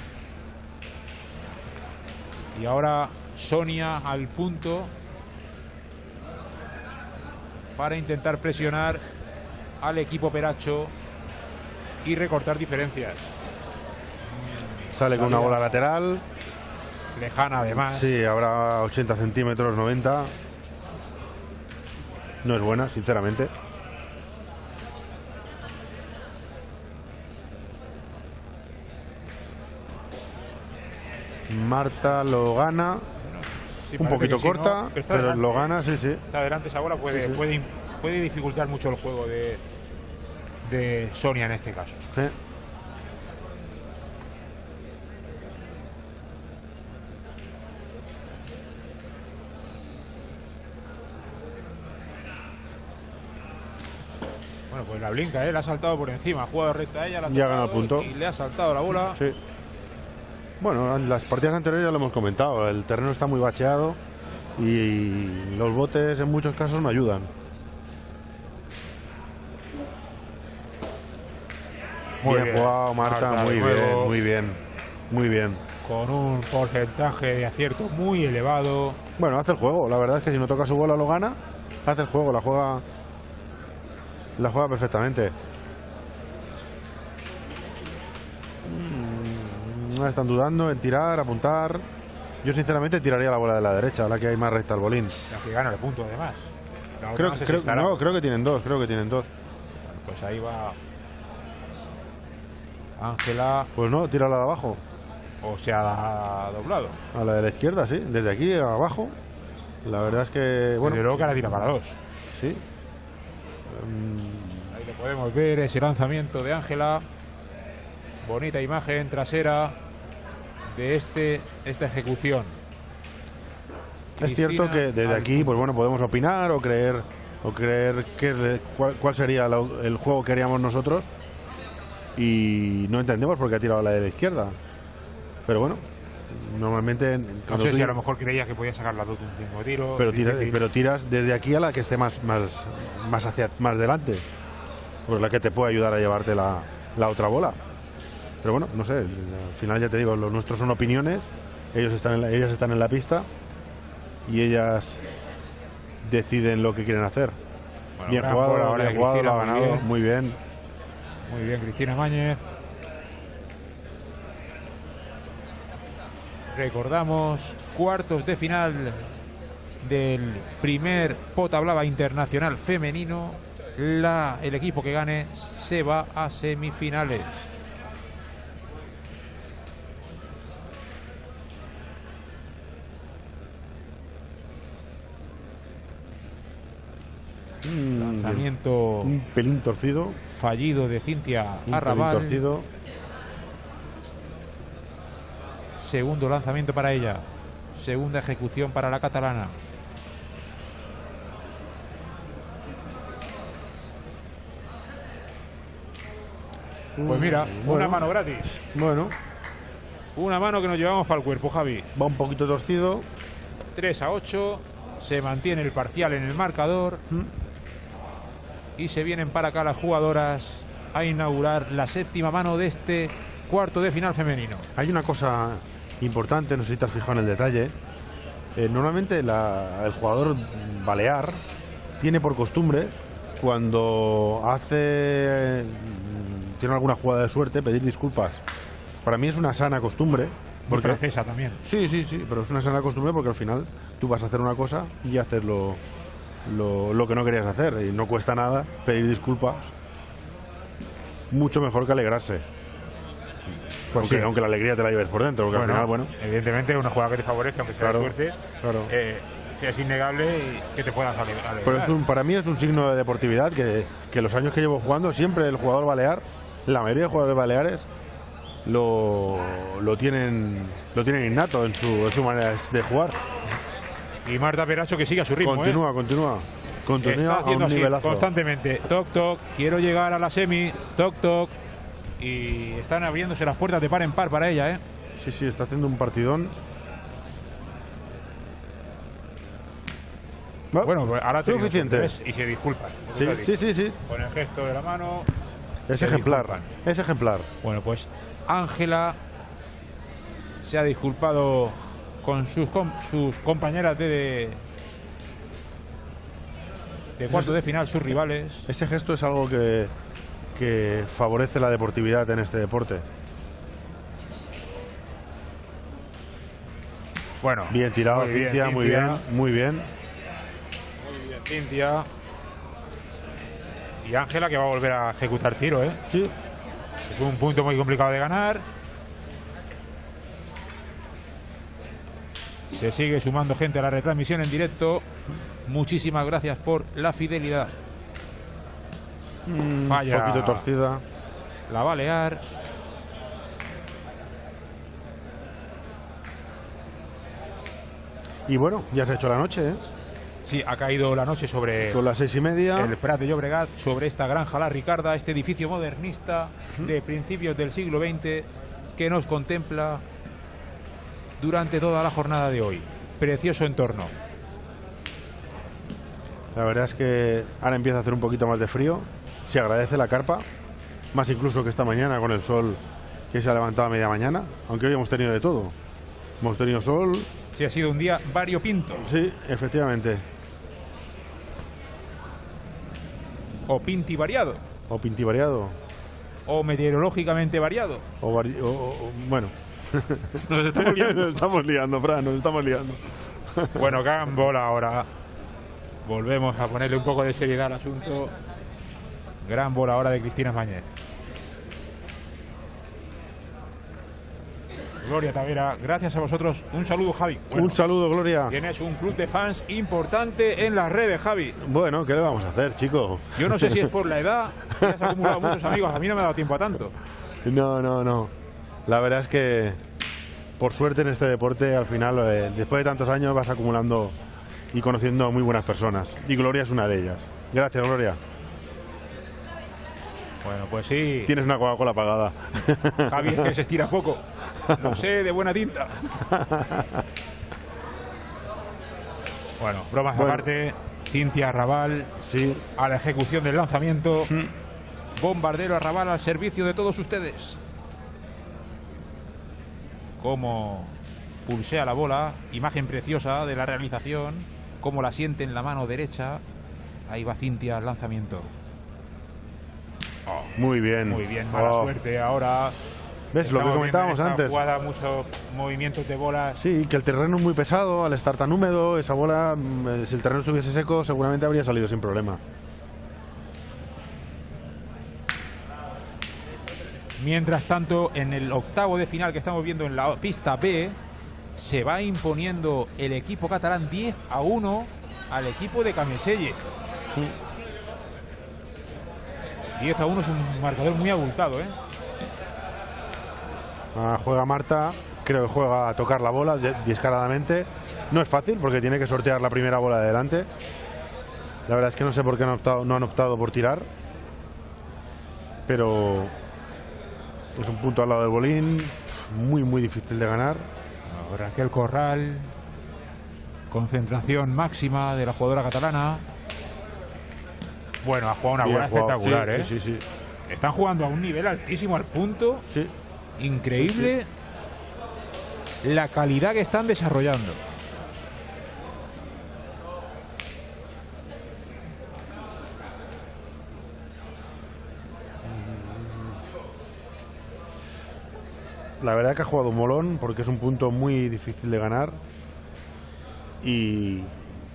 Speaker 1: Y ahora Sonia al punto para intentar presionar al equipo Peracho y recortar diferencias.
Speaker 2: Sale con una bola lateral.
Speaker 1: Lejana además.
Speaker 2: Sí, habrá ochenta centímetros, noventa. No es buena, sinceramente. Marta lo gana. Sí, un poquito sí, corta, ¿no? pero, pero lo gana, sí, sí.
Speaker 1: Está adelante esa bola, puede, sí, sí. puede, puede dificultar mucho el juego de, de Sonia en este caso.
Speaker 2: Sí.
Speaker 1: Bueno, pues la blinca, ¿eh? Le ha saltado por encima, ha jugado recta a ella, la ha
Speaker 2: ya ha ganado el punto.
Speaker 1: Y le ha saltado la bola.
Speaker 2: Sí. Bueno, en las partidas anteriores ya lo hemos comentado, el terreno está muy bacheado y los botes en muchos casos no ayudan.
Speaker 1: Muy
Speaker 2: bien,
Speaker 1: bien
Speaker 2: jugado, Marta, Marta muy bien, muy bien, muy bien.
Speaker 1: Con un porcentaje de acierto muy elevado.
Speaker 2: Bueno, hace el juego, la verdad es que si no toca su bola lo gana, hace el juego, la juega, la juega perfectamente. No están dudando en tirar, apuntar. Yo sinceramente tiraría la bola de la derecha, la que hay más recta al bolín.
Speaker 1: La que gana el punto además.
Speaker 2: Creo, no, sé creo, si no, creo que tienen dos, creo que tienen dos.
Speaker 1: Pues ahí va Ángela.
Speaker 2: Pues no, tírala de abajo.
Speaker 1: O se ha doblado.
Speaker 2: A la de la izquierda, sí, desde aquí abajo. La verdad es que, bueno.
Speaker 1: Yo creo que la tira para dos.
Speaker 2: Sí.
Speaker 1: Um... Ahí lo podemos ver, ese lanzamiento de Ángela. Bonita imagen trasera de este esta ejecución.
Speaker 2: Es Cristina, cierto que desde aquí, pues bueno, podemos opinar o creer o creer que, cuál, cuál sería la, el juego que haríamos nosotros y no entendemos por qué ha tirado a la de la izquierda. Pero bueno, normalmente
Speaker 1: no sé si a lo mejor creía que podía sacar la dos de un mismo tiro.
Speaker 2: Pero tiras, pero tiras desde aquí a la que esté más más más hacia más delante, pues la que te puede ayudar a llevarte la, la otra bola. Pero bueno, no sé, al final ya te digo, los nuestros son opiniones, ellos están en la, ellas están en la pista y ellas deciden lo que quieren hacer. Bueno, bien jugado, ahora bien jugado, lo ha ganado, bien. muy bien.
Speaker 1: Muy bien, Cristina Mañez. Recordamos, cuartos de final del primer Pota Blava Internacional femenino. La, el equipo que gane se va a semifinales. Lanzamiento
Speaker 2: un pelín torcido,
Speaker 1: fallido de Cintia
Speaker 2: un
Speaker 1: Arrabal.
Speaker 2: Pelín torcido.
Speaker 1: Segundo lanzamiento para ella, segunda ejecución para la catalana. Pues mira, bueno, una mano gratis.
Speaker 2: Bueno,
Speaker 1: una mano que nos llevamos para el cuerpo, Javi.
Speaker 2: Va un poquito torcido.
Speaker 1: tres a ocho, se mantiene el parcial en el marcador. ¿Mm? Y se vienen para acá las jugadoras a inaugurar la séptima mano de este cuarto de final femenino.
Speaker 2: Hay una cosa importante, no sé si te has fijado en el detalle, Eh, normalmente la, el jugador balear tiene por costumbre, cuando hace tiene alguna jugada de suerte, pedir disculpas. Para mí es una sana costumbre.
Speaker 1: Porque francesa también.
Speaker 2: Sí, sí, sí, pero es una sana costumbre porque al final tú vas a hacer una cosa y haces lo, lo, lo que no querías hacer, y no cuesta nada pedir disculpas. Mucho mejor que alegrarse.
Speaker 1: Pues
Speaker 2: aunque,
Speaker 1: sí.
Speaker 2: aunque la alegría te la lleves por dentro, porque
Speaker 1: Bueno,
Speaker 2: al final, bueno.
Speaker 1: Evidentemente es una jugada que te favorece, aunque sea
Speaker 2: Claro,
Speaker 1: de suerte.
Speaker 2: claro.
Speaker 1: Eh, es innegable que te puedan salir.
Speaker 2: Pero es un, para mí es un signo de deportividad que, que los años que llevo jugando, siempre el jugador balear, la mayoría de jugadores baleares, lo, lo tienen lo tienen innato en su, en su manera de jugar.
Speaker 1: Y Marta Peracho que sigue a su ritmo.
Speaker 2: Continúa,
Speaker 1: ¿eh?
Speaker 2: continúa. Continúa
Speaker 1: Está
Speaker 2: a
Speaker 1: haciendo
Speaker 2: un
Speaker 1: así
Speaker 2: nivelazo.
Speaker 1: constantemente. Toc, toc, quiero llegar a la semi. Toc, toc. Y están abriéndose las puertas de par en par para ella, ¿eh?
Speaker 2: Sí, sí, está haciendo un partidón.
Speaker 1: Bueno, pues ahora tenemos
Speaker 2: suficiente.
Speaker 1: ¿ves? Y se disculpan.
Speaker 2: Sí, sí, sí, sí.
Speaker 1: Con el gesto de la mano.
Speaker 2: Es
Speaker 1: se
Speaker 2: ejemplar.
Speaker 1: disculpan.
Speaker 2: Es ejemplar.
Speaker 1: Bueno, pues Ángela se ha disculpado con sus, com sus compañeras de, de, de cuarto de final, sus rivales.
Speaker 2: Ese gesto es algo que, que favorece la deportividad en este deporte.
Speaker 1: Bueno,
Speaker 2: Bien tirado,
Speaker 1: muy bien,
Speaker 2: Cintia, muy
Speaker 1: Cintia.
Speaker 2: bien, muy bien.
Speaker 1: Muy bien, Cintia. Y Ángela que va a volver a ejecutar tiro, ¿eh?
Speaker 2: Sí.
Speaker 1: Es un punto muy complicado de ganar. Se sigue sumando gente a la retransmisión en directo. Muchísimas gracias por la fidelidad.
Speaker 2: Un
Speaker 1: Falla.
Speaker 2: poquito torcida.
Speaker 1: La balear.
Speaker 2: Y bueno, ya se ha hecho la noche, ¿eh?
Speaker 1: Sí, ha caído la noche sobre
Speaker 2: Son las seis y media.
Speaker 1: el Prat de Llobregat, sobre esta granja La Ricarda, este edificio modernista de principios del siglo veinte que nos contempla durante toda la jornada de hoy. Precioso entorno.
Speaker 2: La verdad es que ahora empieza a hacer un poquito más de frío. Se agradece la carpa, más incluso que esta mañana con el sol que se ha levantado a media mañana, aunque hoy hemos tenido de todo. Hemos tenido sol.
Speaker 1: Sí, ha sido un día variopinto.
Speaker 2: Sí, efectivamente.
Speaker 1: O pinti variado.
Speaker 2: O pintivariado.
Speaker 1: O meteorológicamente variado.
Speaker 2: O, vari- o- o- o- bueno.
Speaker 1: Nos estamos liando.
Speaker 2: Nos estamos liando, Fran, nos estamos liando.
Speaker 1: Bueno, gran bola ahora. Volvemos a ponerle un poco de seriedad al asunto. Gran bola ahora de Cristina Mañez. Gloria Tavera, gracias a vosotros. Un saludo, Javi. Bueno,
Speaker 2: Un saludo, Gloria.
Speaker 1: tienes un club de fans importante en las redes, Javi.
Speaker 2: Bueno, ¿qué le vamos a hacer, chico?
Speaker 1: Yo no sé si es por la edad, que has acumulado muchos amigos. A mí no me ha dado tiempo a tanto.
Speaker 2: No, no, no. La verdad es que, por suerte en este deporte, al final, eh, después de tantos años, vas acumulando y conociendo a muy buenas personas. Y Gloria es una de ellas. Gracias, Gloria.
Speaker 1: Bueno, pues sí.
Speaker 2: Tienes una Coca-Cola apagada.
Speaker 1: Javi es que se estira poco. Lo sé, de buena tinta. Bueno, bromas
Speaker 2: Bueno.
Speaker 1: aparte. Cintia Arrabal
Speaker 2: Sí.
Speaker 1: a la ejecución del lanzamiento. Bombardero Arrabal al servicio de todos ustedes. Como pulsea la bola. Imagen preciosa de la realización. Como la siente en la mano derecha. Ahí va Cintia al lanzamiento. Oh,
Speaker 2: Muy bien.
Speaker 1: muy bien, mala
Speaker 2: Oh.
Speaker 1: suerte ahora.
Speaker 2: ¿Ves lo que
Speaker 1: Estamos
Speaker 2: comentábamos
Speaker 1: viendo en esta
Speaker 2: antes?
Speaker 1: jugada muchos movimientos de bolas.
Speaker 2: Sí, que el terreno es muy pesado, al estar tan húmedo, esa bola, mm, si el terreno estuviese seco, seguramente habría salido sin problema.
Speaker 1: Mientras tanto, en el octavo de final que estamos viendo en la pista B, se va imponiendo el equipo catalán diez a uno al equipo de Cameselle. diez a uno es un marcador muy abultado, ¿eh?
Speaker 2: Ah, juega Marta, creo que juega a tocar la bola de- descaradamente. No es fácil porque tiene que sortear la primera bola de delante. La verdad es que no sé por qué no han optado, no han optado por tirar. Pero es un punto al lado del bolín, muy muy difícil de ganar.
Speaker 1: Raquel Corral, concentración máxima de la jugadora catalana. Bueno, ha jugado una
Speaker 2: Bien
Speaker 1: bola
Speaker 2: jugado.
Speaker 1: espectacular,
Speaker 2: Sí,
Speaker 1: ¿eh?
Speaker 2: sí, sí,
Speaker 1: Están jugando a un nivel altísimo al punto.
Speaker 2: sí.
Speaker 1: Increíble la calidad que están desarrollando.
Speaker 2: la verdad que ha jugado un molón porque es un punto muy difícil de ganar y, y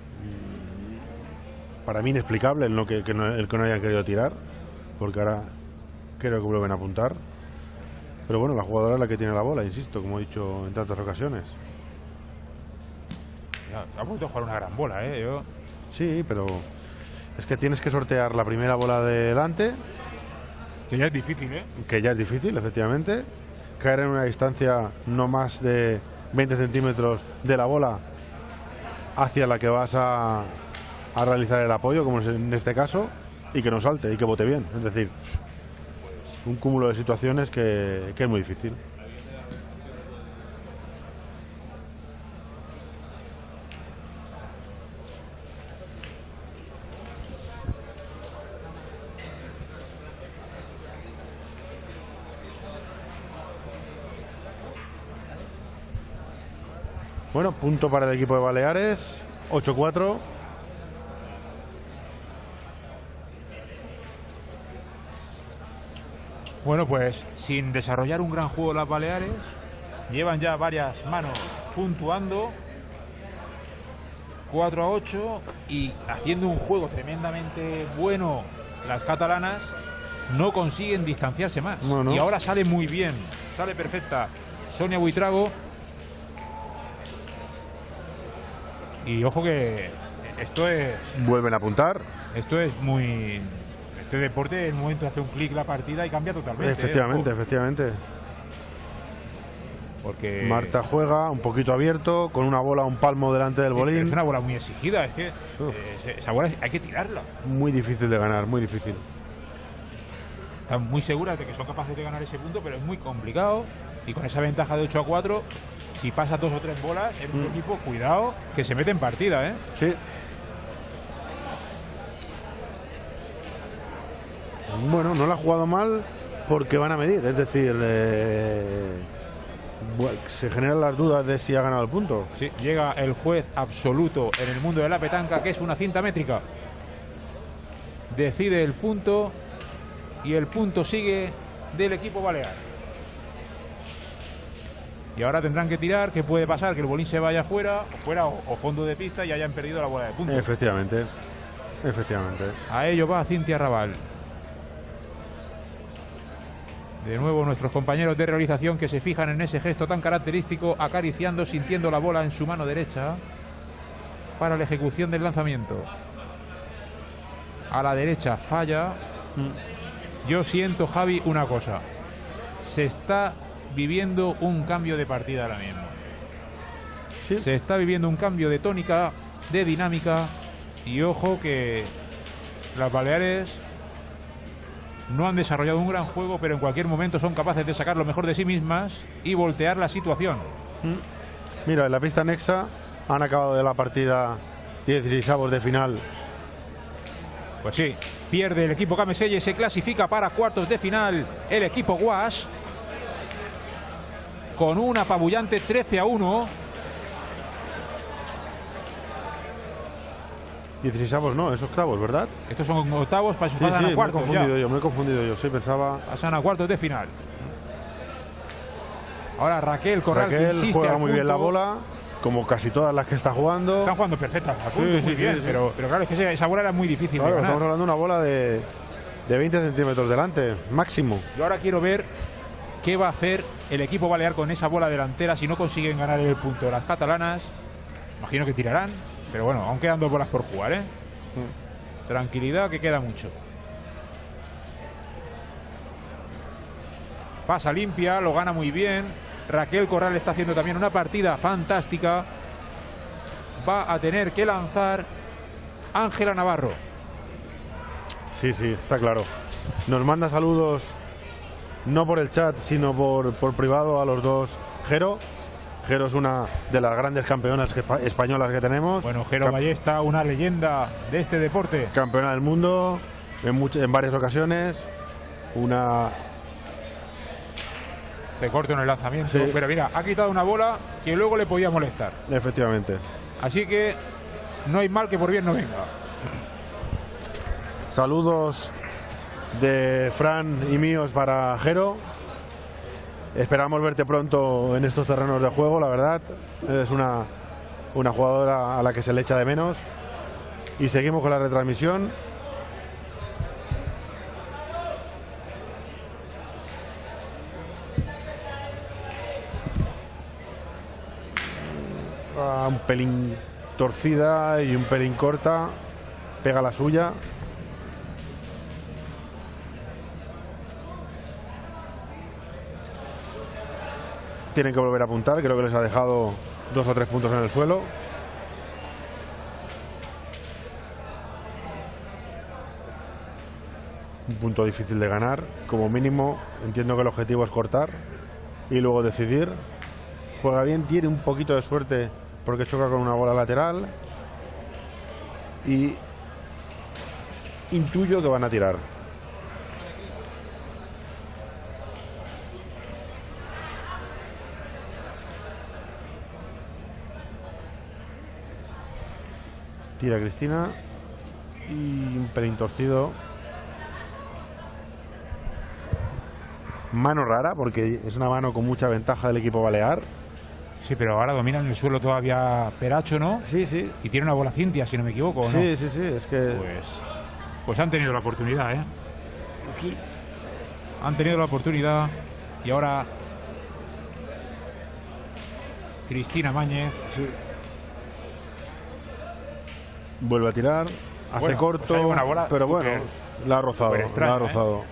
Speaker 2: para mí inexplicable el, no que, que no, el que no hayan querido tirar, porque ahora creo que vuelven a apuntar. Pero bueno, la jugadora es la que tiene la bola, insisto, como he dicho en tantas ocasiones.
Speaker 1: Ya, ha vuelto a jugar una gran bola, ¿eh? Yo...
Speaker 2: Sí, pero es que tienes que sortear la primera bola de delante.
Speaker 1: Que ya es difícil, ¿eh?
Speaker 2: Que ya es difícil, efectivamente. Caer en una distancia no más de veinte centímetros de la bola hacia la que vas a, a realizar el apoyo, como es en este caso, y que no salte y que bote bien. Es decir, un cúmulo de situaciones que, que es muy difícil. Bueno, punto para el equipo de Baleares, ocho cuatro.
Speaker 1: Bueno, pues sin desarrollar un gran juego las Baleares, llevan ya varias manos puntuando, cuatro a ocho, y haciendo un juego tremendamente bueno las catalanas, no consiguen distanciarse más. No, no. Y ahora sale muy bien, sale perfecta Sonia Buitrago. Y ojo que esto es...
Speaker 2: Vuelven a apuntar.
Speaker 1: Esto es muy... Este deporte en un momento hace un clic la partida y cambia totalmente.
Speaker 2: Efectivamente,
Speaker 1: ¿eh?
Speaker 2: efectivamente.
Speaker 1: Porque...
Speaker 2: Marta juega un poquito abierto, con una bola a un palmo delante del bolín.
Speaker 1: Es una bola muy exigida, es que eh, esa bola hay que tirarla.
Speaker 2: Muy difícil de ganar, muy difícil.
Speaker 1: Están muy seguras de que son capaces de ganar ese punto, pero es muy complicado. Y con esa ventaja de ocho a cuatro... Si pasa dos o tres bolas en un mm. equipo, cuidado, que se mete en partida, ¿eh?
Speaker 2: Sí. Bueno, no la ha jugado mal porque van a medir, es decir, eh, bueno, se generan las dudas de si ha ganado el punto.
Speaker 1: Sí, llega el juez absoluto en el mundo de la petanca, que es una cinta métrica. Decide el punto y el punto sigue del equipo balear. Y ahora tendrán que tirar, que puede pasar que el bolín se vaya fuera, o fuera o, o fondo de pista y hayan perdido la bola de puntos.
Speaker 2: Efectivamente, efectivamente.
Speaker 1: A ello va Cintia Raval. De nuevo nuestros compañeros de realización que se fijan en ese gesto tan característico, acariciando, sintiendo la bola en su mano derecha para la ejecución del lanzamiento. A la derecha falla. Mm. Yo siento, Javi, una cosa. Se está viviendo un cambio de partida ahora mismo. ¿Sí? Se está viviendo un cambio de tónica, de dinámica, y ojo que las Baleares no han desarrollado un gran juego, pero en cualquier momento son capaces de sacar lo mejor de sí mismas y voltear la situación.
Speaker 2: ¿Mm? Mira, en la pista anexa han acabado de la partida dieciseisavos de final.
Speaker 1: Pues sí, pierde el equipo Cameselle, se clasifica para cuartos de final el equipo Guas, con un apabullante trece a uno.
Speaker 2: dieciseisavos no, esos octavos, ¿verdad?
Speaker 1: Estos son octavos, para
Speaker 2: sí,
Speaker 1: pasan
Speaker 2: sí,
Speaker 1: a cuartos.
Speaker 2: Me he confundido ya. yo, me he confundido yo, sí, pensaba...
Speaker 1: Pasan a cuartos de final. Ahora Raquel Corral,
Speaker 2: Raquel
Speaker 1: que insiste
Speaker 2: juega
Speaker 1: al
Speaker 2: muy
Speaker 1: punto.
Speaker 2: bien la bola, como casi todas las que está jugando.
Speaker 1: Están jugando perfectas, a punto,
Speaker 2: sí,
Speaker 1: muy
Speaker 2: sí,
Speaker 1: bien,
Speaker 2: sí, sí.
Speaker 1: Pero, pero claro, es que esa bola era muy difícil
Speaker 2: claro,
Speaker 1: de ganar.
Speaker 2: Estamos hablando de una bola de, de veinte centímetros delante, máximo.
Speaker 1: Yo ahora quiero ver qué va a hacer el equipo balear con esa bola delantera si no consiguen ganar el punto. Las catalanas, imagino que tirarán, pero bueno, aún quedan dos bolas por jugar, ¿eh? Mm. Tranquilidad, que queda mucho. Pasa limpia, lo gana muy bien. Raquel Corral está haciendo también una partida fantástica. Va a tener que lanzar Ángela Navarro.
Speaker 2: Sí, sí, está claro. Nos manda saludos, no por el chat, sino por, por privado a los dos. Jero. Jero es una de las grandes campeonas que, españolas que tenemos.
Speaker 1: Bueno, Jero Camp Ballesta, una leyenda de este deporte.
Speaker 2: Campeona del mundo en, en varias ocasiones. Una...
Speaker 1: de corte en el lanzamiento,
Speaker 2: sí.
Speaker 1: Pero mira, ha quitado una bola que luego le podía molestar.
Speaker 2: Efectivamente.
Speaker 1: Así que no hay mal que por bien no venga.
Speaker 2: Saludos de Fran y míos para Jero. esperamos verte pronto en estos terrenos de juego, la verdad. Es una, una jugadora a la que se le echa de menos. Y seguimos con la retransmisión. Ah, un pelín torcida y un pelín corta. Pega la suya. Tienen que volver a apuntar. Creo que les ha dejado dos o tres puntos en el suelo. Un punto difícil de ganar. Como mínimo, entiendo que el objetivo es cortar y luego decidir. Juega bien, tiene un poquito de suerte porque choca con una bola lateral. Y intuyo que van a tirar. Tira Cristina. Y un pelín torcido. Mano rara, porque es una mano con mucha ventaja del equipo balear.
Speaker 1: Sí, pero ahora domina en el suelo todavía Peracho, ¿no?
Speaker 2: Sí, sí.
Speaker 1: Y tiene una bola Cintia, si no me equivoco, ¿no?
Speaker 2: Sí, sí, sí, es que...
Speaker 1: Pues, pues han tenido la oportunidad, ¿eh? Han tenido la oportunidad y ahora Cristina Máñez.
Speaker 2: Sí. Vuelve a tirar, hace
Speaker 1: bueno,
Speaker 2: corto,
Speaker 1: pues hay buena bola,
Speaker 2: pero bueno, la ha rozado,
Speaker 1: extraña,
Speaker 2: la ha rozado. ¿eh?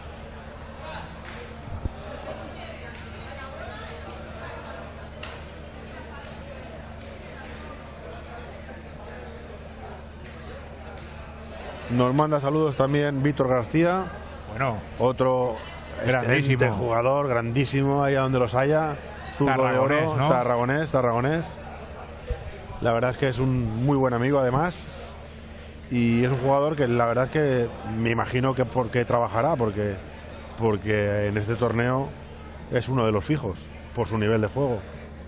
Speaker 2: Nos manda saludos también Víctor García.
Speaker 1: Bueno,
Speaker 2: otro grandísimo jugador, grandísimo, allá donde los haya. Zurdo de oro,
Speaker 1: ¿no?
Speaker 2: Tarragonés, Tarragonés. La verdad es que es un muy buen amigo además. Y es un jugador que la verdad es que me imagino que porque trabajará, porque, porque en este torneo es uno de los fijos por su nivel de juego.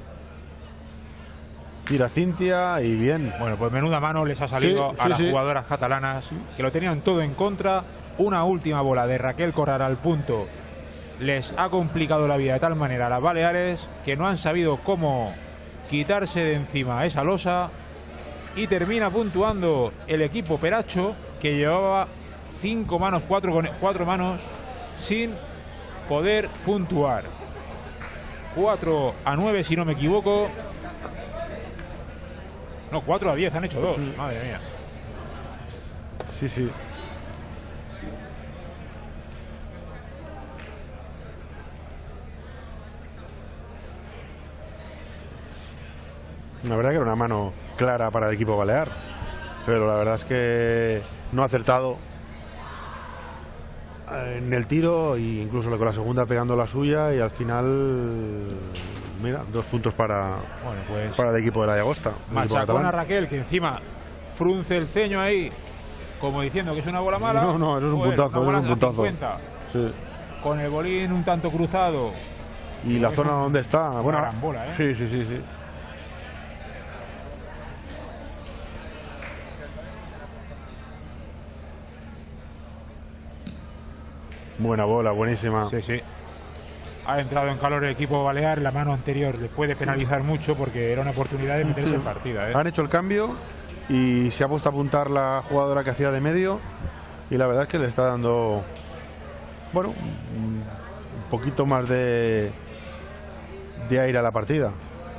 Speaker 2: Tira Cintia y bien.
Speaker 1: Bueno, pues menuda mano les ha salido
Speaker 2: sí,
Speaker 1: a
Speaker 2: sí,
Speaker 1: las
Speaker 2: sí.
Speaker 1: jugadoras catalanas, que lo tenían todo en contra. Una última bola de Raquel Corral al punto les ha complicado la vida de tal manera a las Baleares que no han sabido cómo quitarse de encima esa losa. Y termina puntuando el equipo Peracho, que llevaba cinco manos, cuatro, con, cuatro manos sin poder puntuar. cuatro a nueve, si no me equivoco. No, cuatro a diez, han hecho dos. Madre mía.
Speaker 2: Sí, sí. La verdad que era una mano clara para el equipo balear, pero la verdad es que no ha acertado en el tiro e incluso con la segunda pegando la suya y al final, mira, dos puntos para,
Speaker 1: bueno, pues,
Speaker 2: para el equipo de la Llagosta.
Speaker 1: Machacón a Raquel, que encima frunce el ceño ahí como diciendo que es una bola mala.
Speaker 2: No, no, eso es un
Speaker 1: bueno,
Speaker 2: puntazo, eso es un puntazo.
Speaker 1: cincuenta,
Speaker 2: sí.
Speaker 1: Con el bolín un tanto cruzado.
Speaker 2: Y la zona donde está,
Speaker 1: una
Speaker 2: bueno,
Speaker 1: gran bola, ¿eh?
Speaker 2: sí, sí, sí, sí. Buena bola, buenísima.
Speaker 1: Sí, sí. Ha entrado en calor el equipo balear. La mano anterior le puede penalizar mucho porque era una oportunidad de meterse
Speaker 2: sí.
Speaker 1: en partida, ¿eh?
Speaker 2: Han hecho el cambio y se ha puesto a apuntar la jugadora que hacía de medio y la verdad es que le está dando, bueno, un poquito más de, de aire a la partida.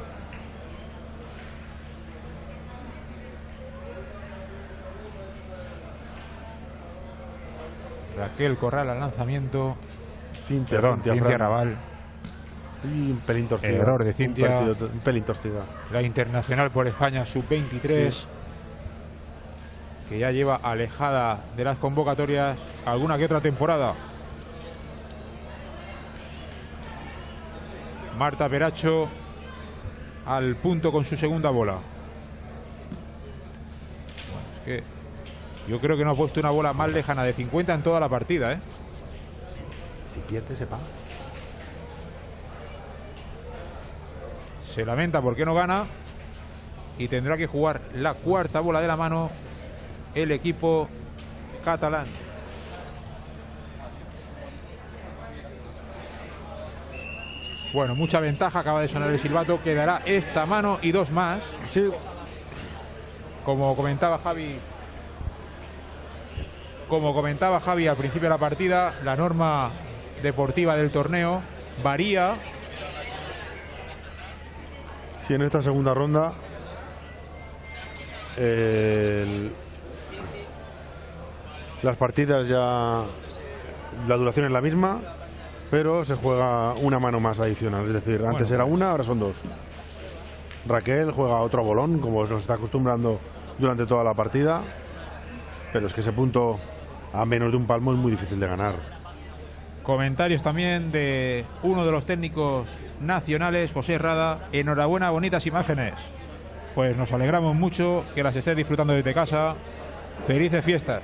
Speaker 1: Raquel Corral al lanzamiento.
Speaker 2: Cintia,
Speaker 1: Perdón,
Speaker 2: Cintia,
Speaker 1: Cintia
Speaker 2: Fran.
Speaker 1: Raval.
Speaker 2: Y un pelín torcida.
Speaker 1: Error de Cintia.
Speaker 2: Un, partido, un pelín torcida.
Speaker 1: La internacional por España sub veintitrés. Sí. Que ya lleva alejada de las convocatorias alguna que otra temporada. Marta Peracho al punto con su segunda bola. Bueno, es que yo creo que no ha puesto una bola más lejana de cincuenta en toda la partida, ¿eh?
Speaker 2: Si, si pierde, se paga.
Speaker 1: Se lamenta porque no gana y tendrá que jugar la cuarta bola de la mano el equipo catalán. Bueno, mucha ventaja, acaba de sonar el silbato, quedará esta mano y dos más.
Speaker 2: Sí.
Speaker 1: Como comentaba Javi, como comentaba Javi al principio de la partida, la norma deportiva del torneo varía.
Speaker 2: Sí, en esta segunda ronda el, las partidas ya, la duración es la misma, pero se juega una mano más adicional, es decir, antes
Speaker 1: bueno,
Speaker 2: era una, ahora son dos. Raquel juega otro bolón, como nos está acostumbrando durante toda la partida, pero es que ese punto a menos de un palmo es muy difícil de ganar.
Speaker 1: Comentarios también de uno de los técnicos nacionales, José Rada. Enhorabuena, bonitas imágenes. Pues nos alegramos mucho que las estés disfrutando desde casa. Felices fiestas.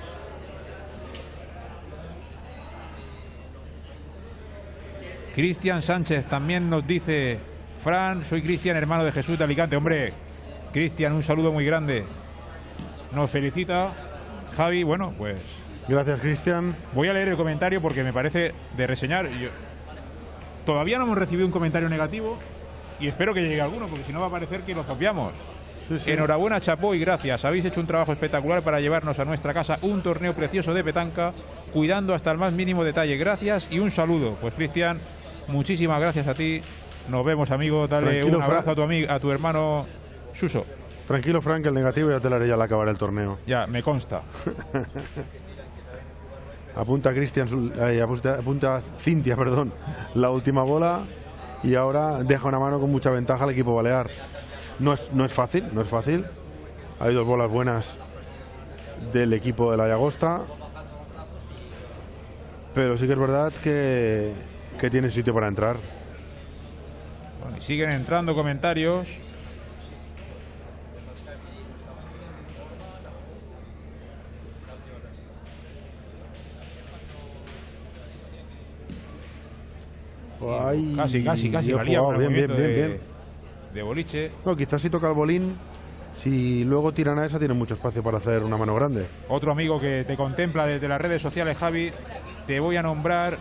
Speaker 1: Cristian Sánchez también nos dice: Fran, soy Cristian, hermano de Jesús de Alicante. Hombre, Cristian, un saludo muy grande. Nos felicita Javi. Bueno, pues
Speaker 2: gracias, Cristian.
Speaker 1: voy a leer el comentario porque me parece de reseñar. Yo... Todavía no hemos recibido un comentario negativo y espero que llegue alguno, porque si no va a parecer que los obviamos.
Speaker 2: Sí, sí.
Speaker 1: Enhorabuena, chapó y gracias. Habéis hecho un trabajo espectacular para llevarnos a nuestra casa un torneo precioso de petanca, cuidando hasta el más mínimo detalle. Gracias y un saludo. Pues Cristian, muchísimas gracias a ti. Nos vemos, amigo. Dale
Speaker 2: Tranquilo,
Speaker 1: un abrazo
Speaker 2: Fran.
Speaker 1: a tu amigo, a tu hermano Suso.
Speaker 2: Tranquilo, Frank, el negativo ya te lo haré ya al acabar el torneo.
Speaker 1: Ya, me consta.
Speaker 2: Apunta Cristian, eh, apunta, apunta Cintia, perdón, la última bola, y ahora deja una mano con mucha ventaja al equipo balear. No es, no es fácil, no es fácil. Hay dos bolas buenas del equipo de la Llagosta, pero sí que es verdad que, que tiene sitio para entrar.
Speaker 1: Bueno, y siguen entrando comentarios.
Speaker 2: Ay,
Speaker 1: Casi, casi, casi.
Speaker 2: bien
Speaker 1: La lía
Speaker 2: jugado,
Speaker 1: con el
Speaker 2: bien, bien,
Speaker 1: movimiento
Speaker 2: bien,
Speaker 1: de,
Speaker 2: bien.
Speaker 1: de boliche.
Speaker 2: No, quizás si toca el bolín, si luego tiran a esa, tienen mucho espacio para hacer una mano grande.
Speaker 1: Otro amigo que te contempla desde las redes sociales, Javi, te voy a nombrar,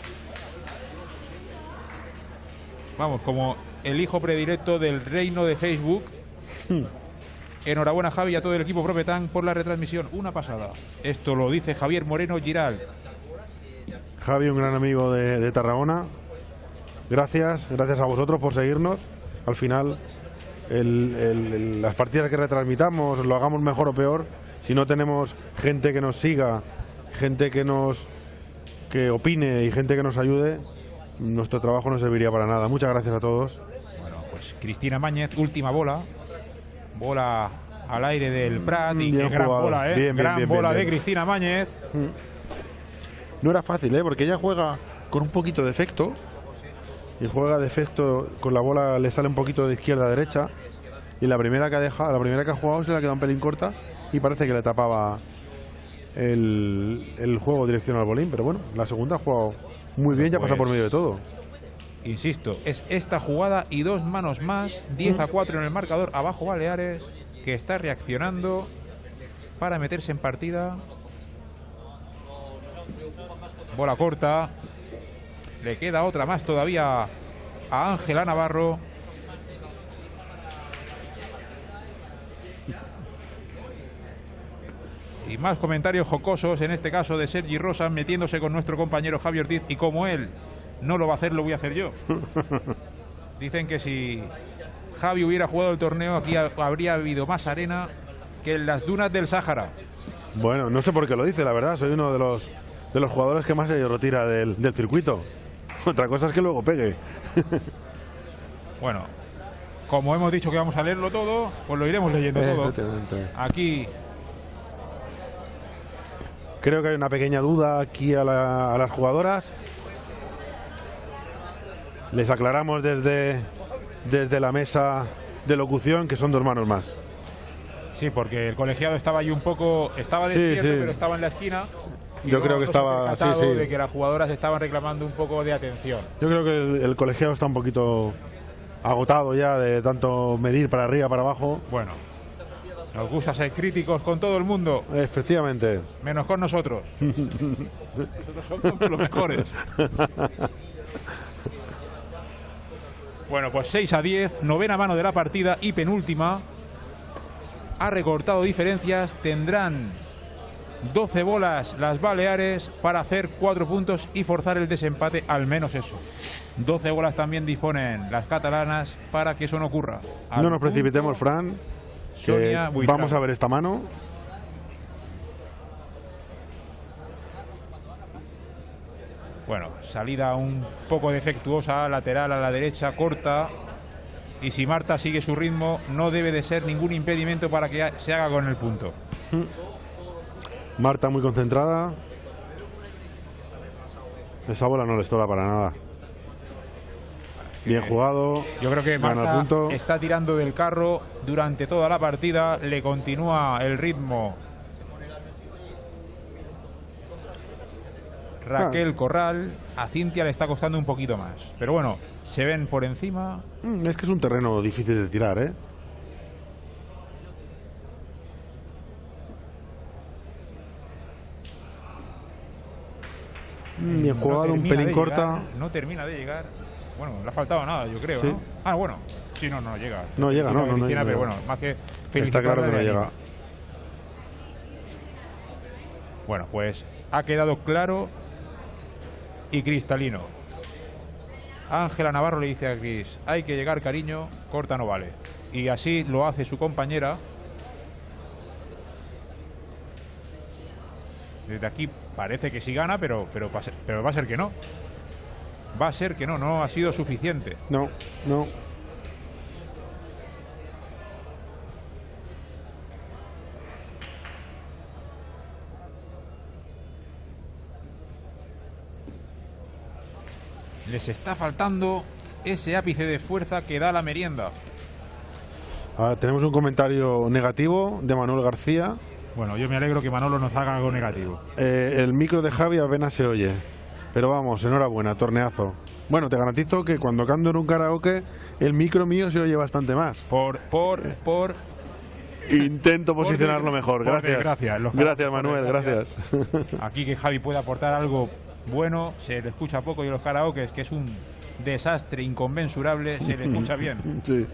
Speaker 1: vamos, como el hijo predilecto del reino de Facebook. Enhorabuena, Javi, y a todo el equipo Propetán por la retransmisión. Una pasada. Esto lo dice Javier Moreno Giral.
Speaker 2: Javi, un gran amigo de, de Tarragona. Gracias, gracias a vosotros por seguirnos. Al final, el, el, el, las partidas que retransmitamos, lo hagamos mejor o peor, si no tenemos gente que nos siga, gente que nos que opine y gente que nos ayude, nuestro trabajo no serviría para nada. Muchas gracias a todos.
Speaker 1: Bueno, pues Cristina Máñez, última bola. Bola al aire del Prat y
Speaker 2: Bien
Speaker 1: qué gran
Speaker 2: jugado.
Speaker 1: bola, ¿eh?
Speaker 2: Bien, bien,
Speaker 1: gran
Speaker 2: bien,
Speaker 1: bola
Speaker 2: bien,
Speaker 1: de
Speaker 2: bien.
Speaker 1: Cristina Máñez.
Speaker 2: No era fácil, ¿eh? Porque ella juega con un poquito de efecto. Y juega de efecto, con la bola le sale un poquito de izquierda a derecha. Y la primera que ha dejado, la primera que ha jugado se le ha quedado un pelín corta. Y parece que le tapaba el, el juego dirección al bolín. Pero bueno, la segunda ha jugado muy bien, ya
Speaker 1: Pues,
Speaker 2: pasa por medio de todo.
Speaker 1: Insisto, es esta jugada y dos manos más. diez a cuatro en el marcador. Abajo Baleares, que está reaccionando para meterse en partida. Bola corta. Le queda otra más todavía a Ángela Navarro. Y más comentarios jocosos, en este caso de Sergi Rosa, metiéndose con nuestro compañero Javi Ortiz. Y como él no lo va a hacer, lo voy a hacer yo. Dicen que si Javi hubiera jugado el torneo, aquí ha- habría habido más arena que en las dunas del Sáhara.
Speaker 2: Bueno, no sé por qué lo dice, la verdad. Soy uno de los, de los jugadores que más se retira del, del circuito. Otra cosa es que luego pegue.
Speaker 1: Bueno, como hemos dicho que vamos a leerlo todo, pues lo iremos leyendo todo.
Speaker 2: Efectivamente.
Speaker 1: Aquí,
Speaker 2: Creo que hay una pequeña duda aquí a, la- a las jugadoras. Les aclaramos desde, desde la mesa de locución que son dos manos más.
Speaker 1: sí, porque el colegiado estaba ahí un poco, estaba
Speaker 2: Sí,
Speaker 1: despierto,
Speaker 2: sí.
Speaker 1: pero estaba en la esquina. y
Speaker 2: Yo
Speaker 1: no-
Speaker 2: creo que
Speaker 1: no se ha
Speaker 2: estaba-
Speaker 1: percatado
Speaker 2: sí, sí.
Speaker 1: de que las jugadoras estaban reclamando un poco de atención.
Speaker 2: Yo creo que el, el colegiado está un poquito agotado ya de tanto medir para arriba, para abajo.
Speaker 1: Bueno, nos gusta ser críticos con todo el mundo,
Speaker 2: Efectivamente.
Speaker 1: menos con nosotros. Nosotros somos los mejores. Bueno, pues seis a diez, novena mano de la partida y penúltima. Ha recortado diferencias, tendrán doce bolas las Baleares para hacer cuatro puntos y forzar el desempate, al menos eso. doce bolas también disponen las catalanas para que eso no ocurra. Al
Speaker 2: no nos
Speaker 1: punto,
Speaker 2: precipitemos, Fran, que
Speaker 1: Sonia Buitrago.
Speaker 2: vamos a ver esta mano.
Speaker 1: Bueno, salida un poco defectuosa, lateral a la derecha, corta. Y si Marta sigue su ritmo, no debe de ser ningún impedimento para que se haga con el punto.
Speaker 2: Marta muy concentrada. Esa bola no le estorba para nada. Bien jugado.
Speaker 1: Yo creo que
Speaker 2: gana el
Speaker 1: Marta
Speaker 2: punto.
Speaker 1: está tirando del carro durante toda la partida. Le continúa el ritmo Raquel Corral. A Cintia le está costando un poquito más. Pero bueno, se ven por encima.
Speaker 2: Mm, Es que es un terreno difícil de tirar, ¿eh? Mm, Bien jugado,
Speaker 1: No
Speaker 2: un
Speaker 1: termina
Speaker 2: pelín
Speaker 1: de
Speaker 2: corta.
Speaker 1: llegar, no termina de llegar. Bueno, le ha faltado nada, yo creo,
Speaker 2: Sí.
Speaker 1: ¿no? Ah, bueno. Sí, no, no llega.
Speaker 2: No llega, no, no, no
Speaker 1: Cristina,
Speaker 2: llega.
Speaker 1: pero bueno, más que
Speaker 2: Está claro que no
Speaker 1: felicitarla, le
Speaker 2: llega.
Speaker 1: animo. Bueno, pues ha quedado claro y cristalino. Ángela Navarro le dice a Cris: hay que llegar, cariño, corta no vale. Y así lo hace su compañera. Desde aquí parece que sí gana, pero, pero, va a ser, pero va a ser que no. Va a ser que no, no ha sido suficiente.
Speaker 2: No, no.
Speaker 1: Les está faltando ese ápice de fuerza que da la merienda.
Speaker 2: Ah, tenemos un comentario negativo de Manuel García.
Speaker 1: Bueno, yo me alegro que Manolo nos haga algo negativo.
Speaker 2: Eh, el micro de Javi apenas se oye. Pero vamos, enhorabuena, torneazo. Bueno, te garantizo que cuando canto en un karaoke, el micro mío se oye bastante más.
Speaker 1: Por, por, por...
Speaker 2: Intento
Speaker 1: Por
Speaker 2: posicionarlo
Speaker 1: desgra-
Speaker 2: mejor.
Speaker 1: por
Speaker 2: Gracias.
Speaker 1: desgracia, los
Speaker 2: Gracias,
Speaker 1: karaokes,
Speaker 2: Manuel.
Speaker 1: por
Speaker 2: Gracias.
Speaker 1: Aquí que Javi pueda aportar algo bueno, se le escucha poco, y los karaokes, que es un desastre inconmensurable, se le escucha bien.
Speaker 2: Sí.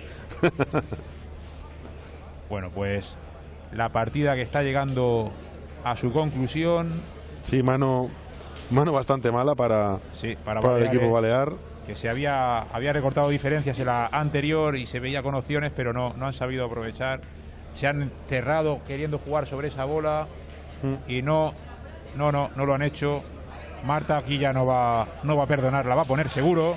Speaker 1: Bueno, pues la partida que está llegando a su conclusión.
Speaker 2: Sí, mano, mano bastante mala para,
Speaker 1: Sí, para,
Speaker 2: para el
Speaker 1: Baleares,
Speaker 2: equipo balear.
Speaker 1: que se había, había recortado diferencias en la anterior y se veía con opciones, pero no, no han sabido aprovechar. Se han cerrado queriendo jugar sobre esa bola y no, no, no, no lo han hecho. Marta aquí ya no va, no va a perdonar, la va a poner seguro.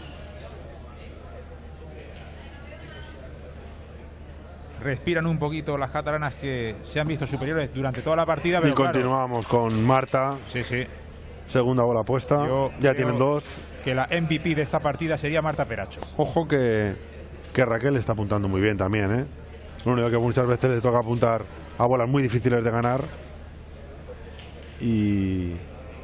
Speaker 1: Respiran un poquito las catalanas, que se han visto superiores durante toda la partida. Pero
Speaker 2: Y continuamos
Speaker 1: claro,
Speaker 2: con Marta.
Speaker 1: sí, sí.
Speaker 2: Segunda bola puesta.
Speaker 1: Yo
Speaker 2: Ya
Speaker 1: creo
Speaker 2: tienen dos.
Speaker 1: Que la M V P de esta partida sería Marta Peracho.
Speaker 2: Ojo que, que Raquel está apuntando muy bien también, ¿eh? Lo único que muchas veces le toca apuntar a bolas muy difíciles de ganar. Y...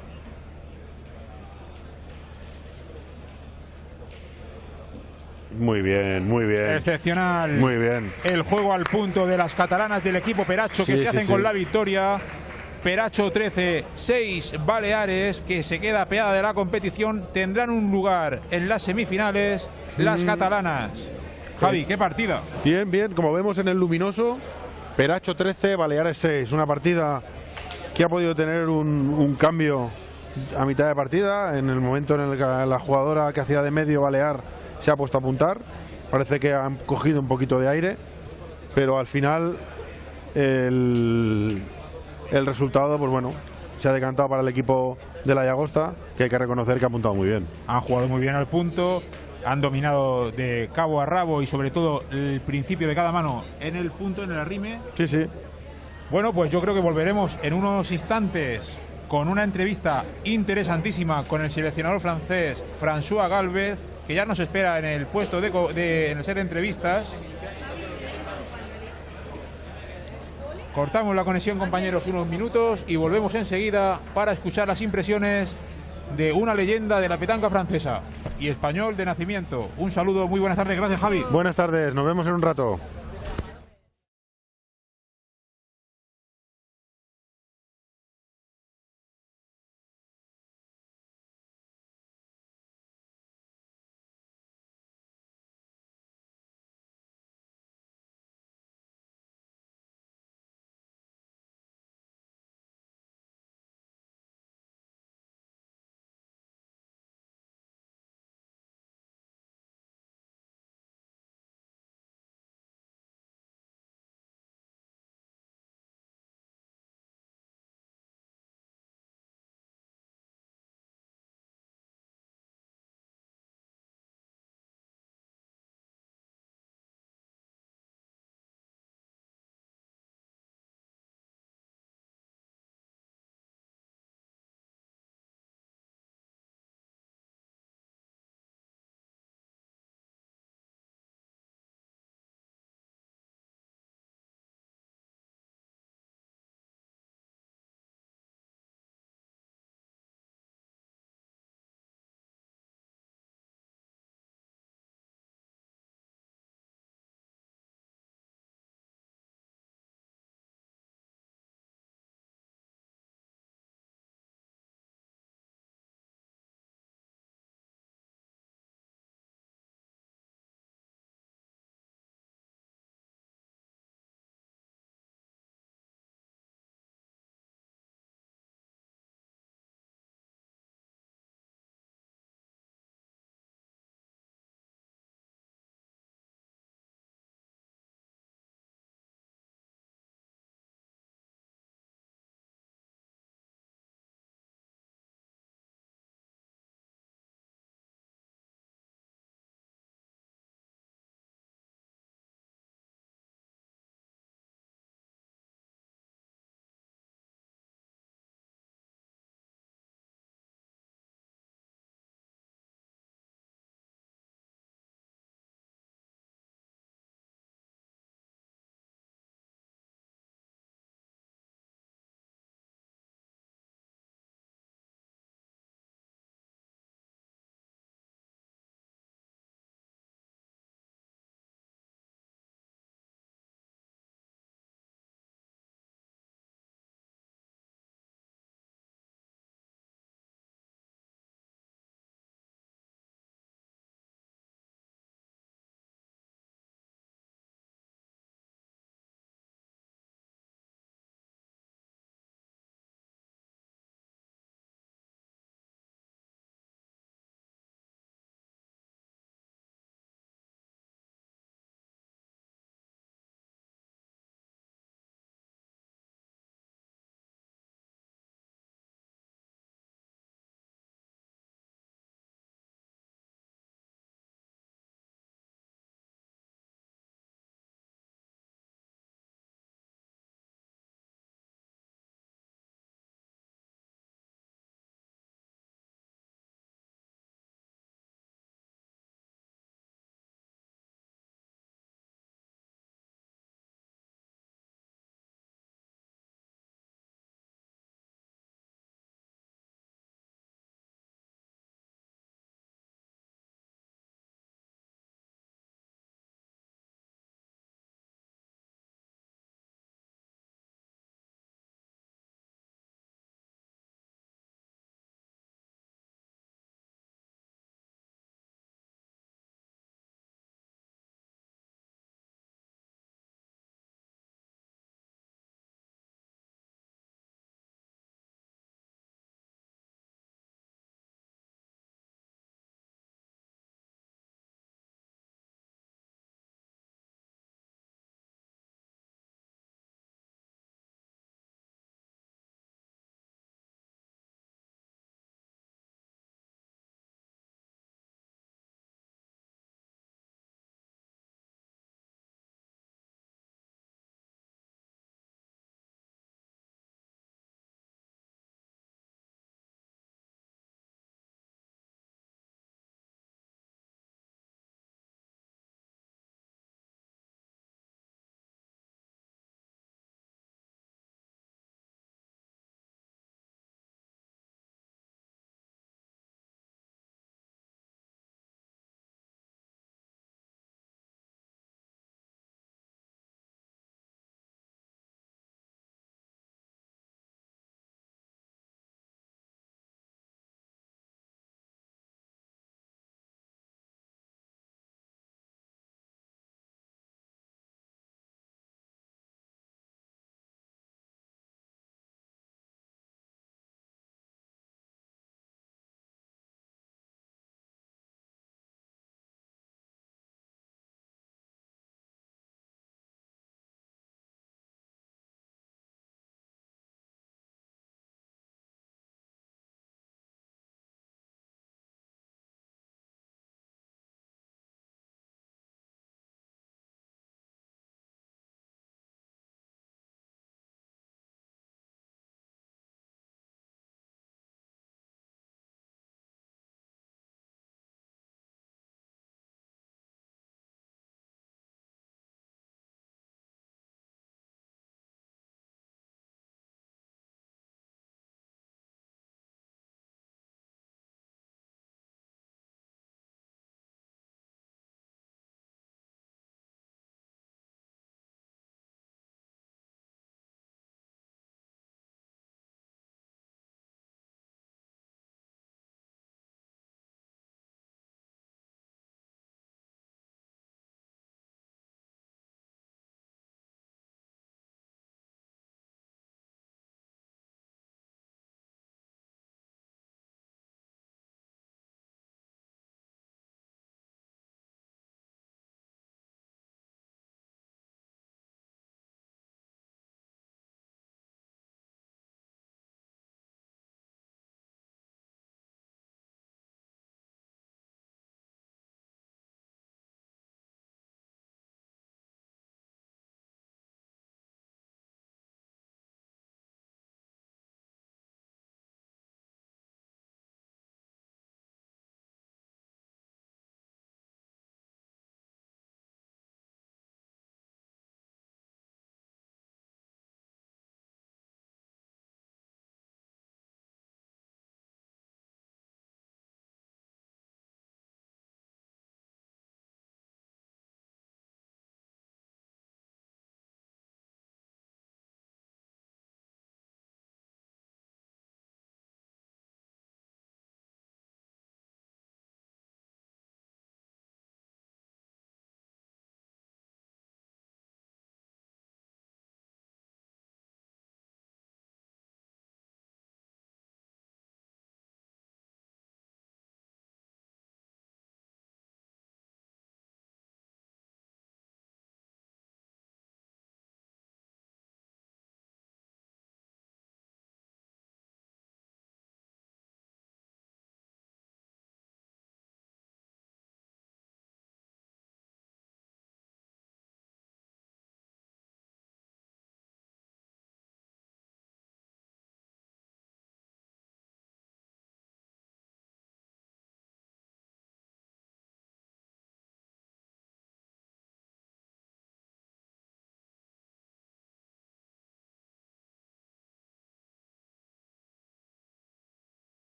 Speaker 2: Muy bien, muy bien.
Speaker 1: Excepcional.
Speaker 2: Muy bien.
Speaker 1: El juego al punto de las catalanas del equipo Peracho, que
Speaker 2: Sí,
Speaker 1: se
Speaker 2: sí,
Speaker 1: hacen
Speaker 2: sí.
Speaker 1: con la victoria. Peracho trece, seis Baleares, que se queda peada de la competición. Tendrán un lugar en las semifinales las catalanas. Javi, qué partida.
Speaker 2: Bien, bien. Como vemos en el luminoso, Peracho trece, Baleares seis. Una partida que ha podido tener un, un cambio a mitad de partida. En el momento en el que la jugadora que hacía de medio Balear se ha puesto a apuntar. Parece que han cogido un poquito de aire. Pero al final el, el resultado, pues bueno, se ha decantado para el equipo de la Llagosta, que hay que reconocer que ha apuntado muy bien.
Speaker 1: Han jugado muy bien al punto, han dominado de cabo a rabo y sobre todo el principio de cada mano en el punto, en el arrime.
Speaker 2: Sí, sí.
Speaker 1: Bueno, pues yo creo que volveremos en unos instantes con una entrevista interesantísima con el seleccionador francés François Galvez, que ya nos espera en el puesto de, co- de en el set de entrevistas. Cortamos la conexión, compañeros, unos minutos y volvemos enseguida para escuchar las impresiones de una leyenda de la petanca francesa y español de nacimiento. Un saludo, muy buenas tardes, gracias, Javi.
Speaker 2: Buenas tardes, nos vemos en un rato.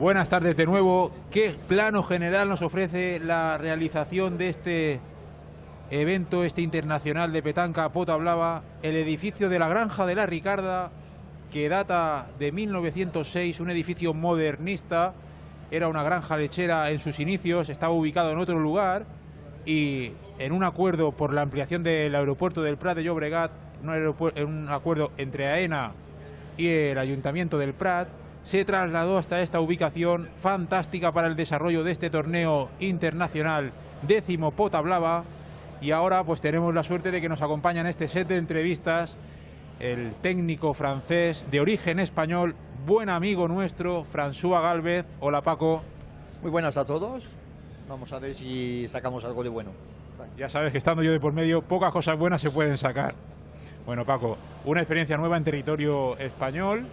Speaker 1: Buenas tardes de nuevo. ¿Qué plano general nos ofrece la realización de este evento, este internacional de petanca Pota Blava? El edificio de la Granja de la Ricarda, que data de mil novecientos seis, un edificio modernista. Era una granja lechera en sus inicios, estaba ubicado en otro lugar y en un acuerdo por la ampliación del aeropuerto del Prat de Llobregat, en un acuerdo entre AENA y el Ayuntamiento del Prat, se trasladó hasta esta ubicación fantástica para el desarrollo de este torneo internacional décimo Pota Blava. Y ahora pues tenemos la suerte de que nos acompaña en este set de entrevistas el técnico francés de origen español, buen amigo nuestro, François Gálvez. Hola, Paco.
Speaker 3: Muy buenas a todos. Vamos a ver si sacamos algo de bueno.
Speaker 1: Ya sabes que estando yo de por medio, pocas cosas buenas se pueden sacar. Bueno, Paco, una experiencia nueva en territorio español.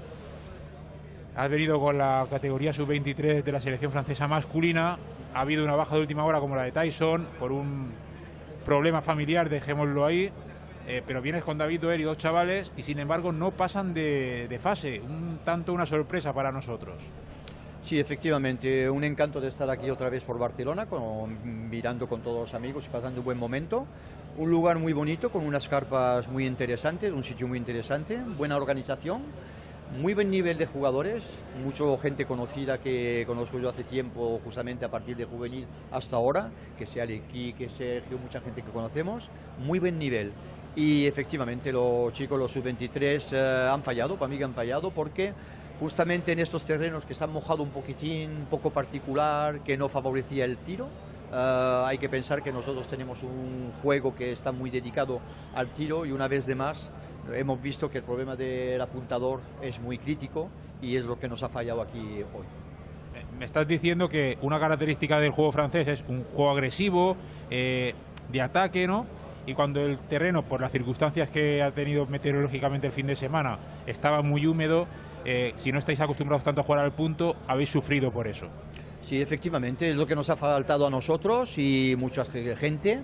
Speaker 1: Has venido con la categoría sub veintitrés de la selección francesa masculina. Ha habido una baja de última hora como la de Tyson por un problema familiar, dejémoslo ahí. Eh, pero vienes con David Doer y dos chavales y sin embargo no pasan de, de fase. Un tanto una sorpresa para nosotros.
Speaker 3: Sí, efectivamente, un encanto de estar aquí otra vez por Barcelona, con, mirando con todos los amigos y pasando un buen momento. Un lugar muy bonito, con unas carpas muy interesantes, un sitio muy interesante, buena organización, muy buen nivel de jugadores, mucha gente conocida que conozco yo hace tiempo, justamente a partir de juvenil hasta ahora, que sea Lequi, que Sergio, mucha gente que conocemos, muy buen nivel. Y efectivamente los chicos, los sub veintitrés, eh, han fallado, para mí que han fallado, porque justamente en estos terrenos que se han mojado un poquitín, un poco particular, que no favorecía el tiro, eh, hay que pensar que nosotros tenemos un juego que está muy dedicado al tiro y una vez de más hemos visto que el problema del apuntador es muy crítico y es lo que nos ha fallado aquí hoy.
Speaker 1: Me estás diciendo que una característica del juego francés es un juego agresivo, eh, de ataque, ¿no? Y cuando el terreno, por las circunstancias que ha tenido meteorológicamente el fin de semana, estaba muy húmedo, eh, si no estáis acostumbrados tanto a jugar al punto, habéis sufrido por eso.
Speaker 3: Sí, efectivamente, es lo que nos ha faltado a nosotros y mucha gente,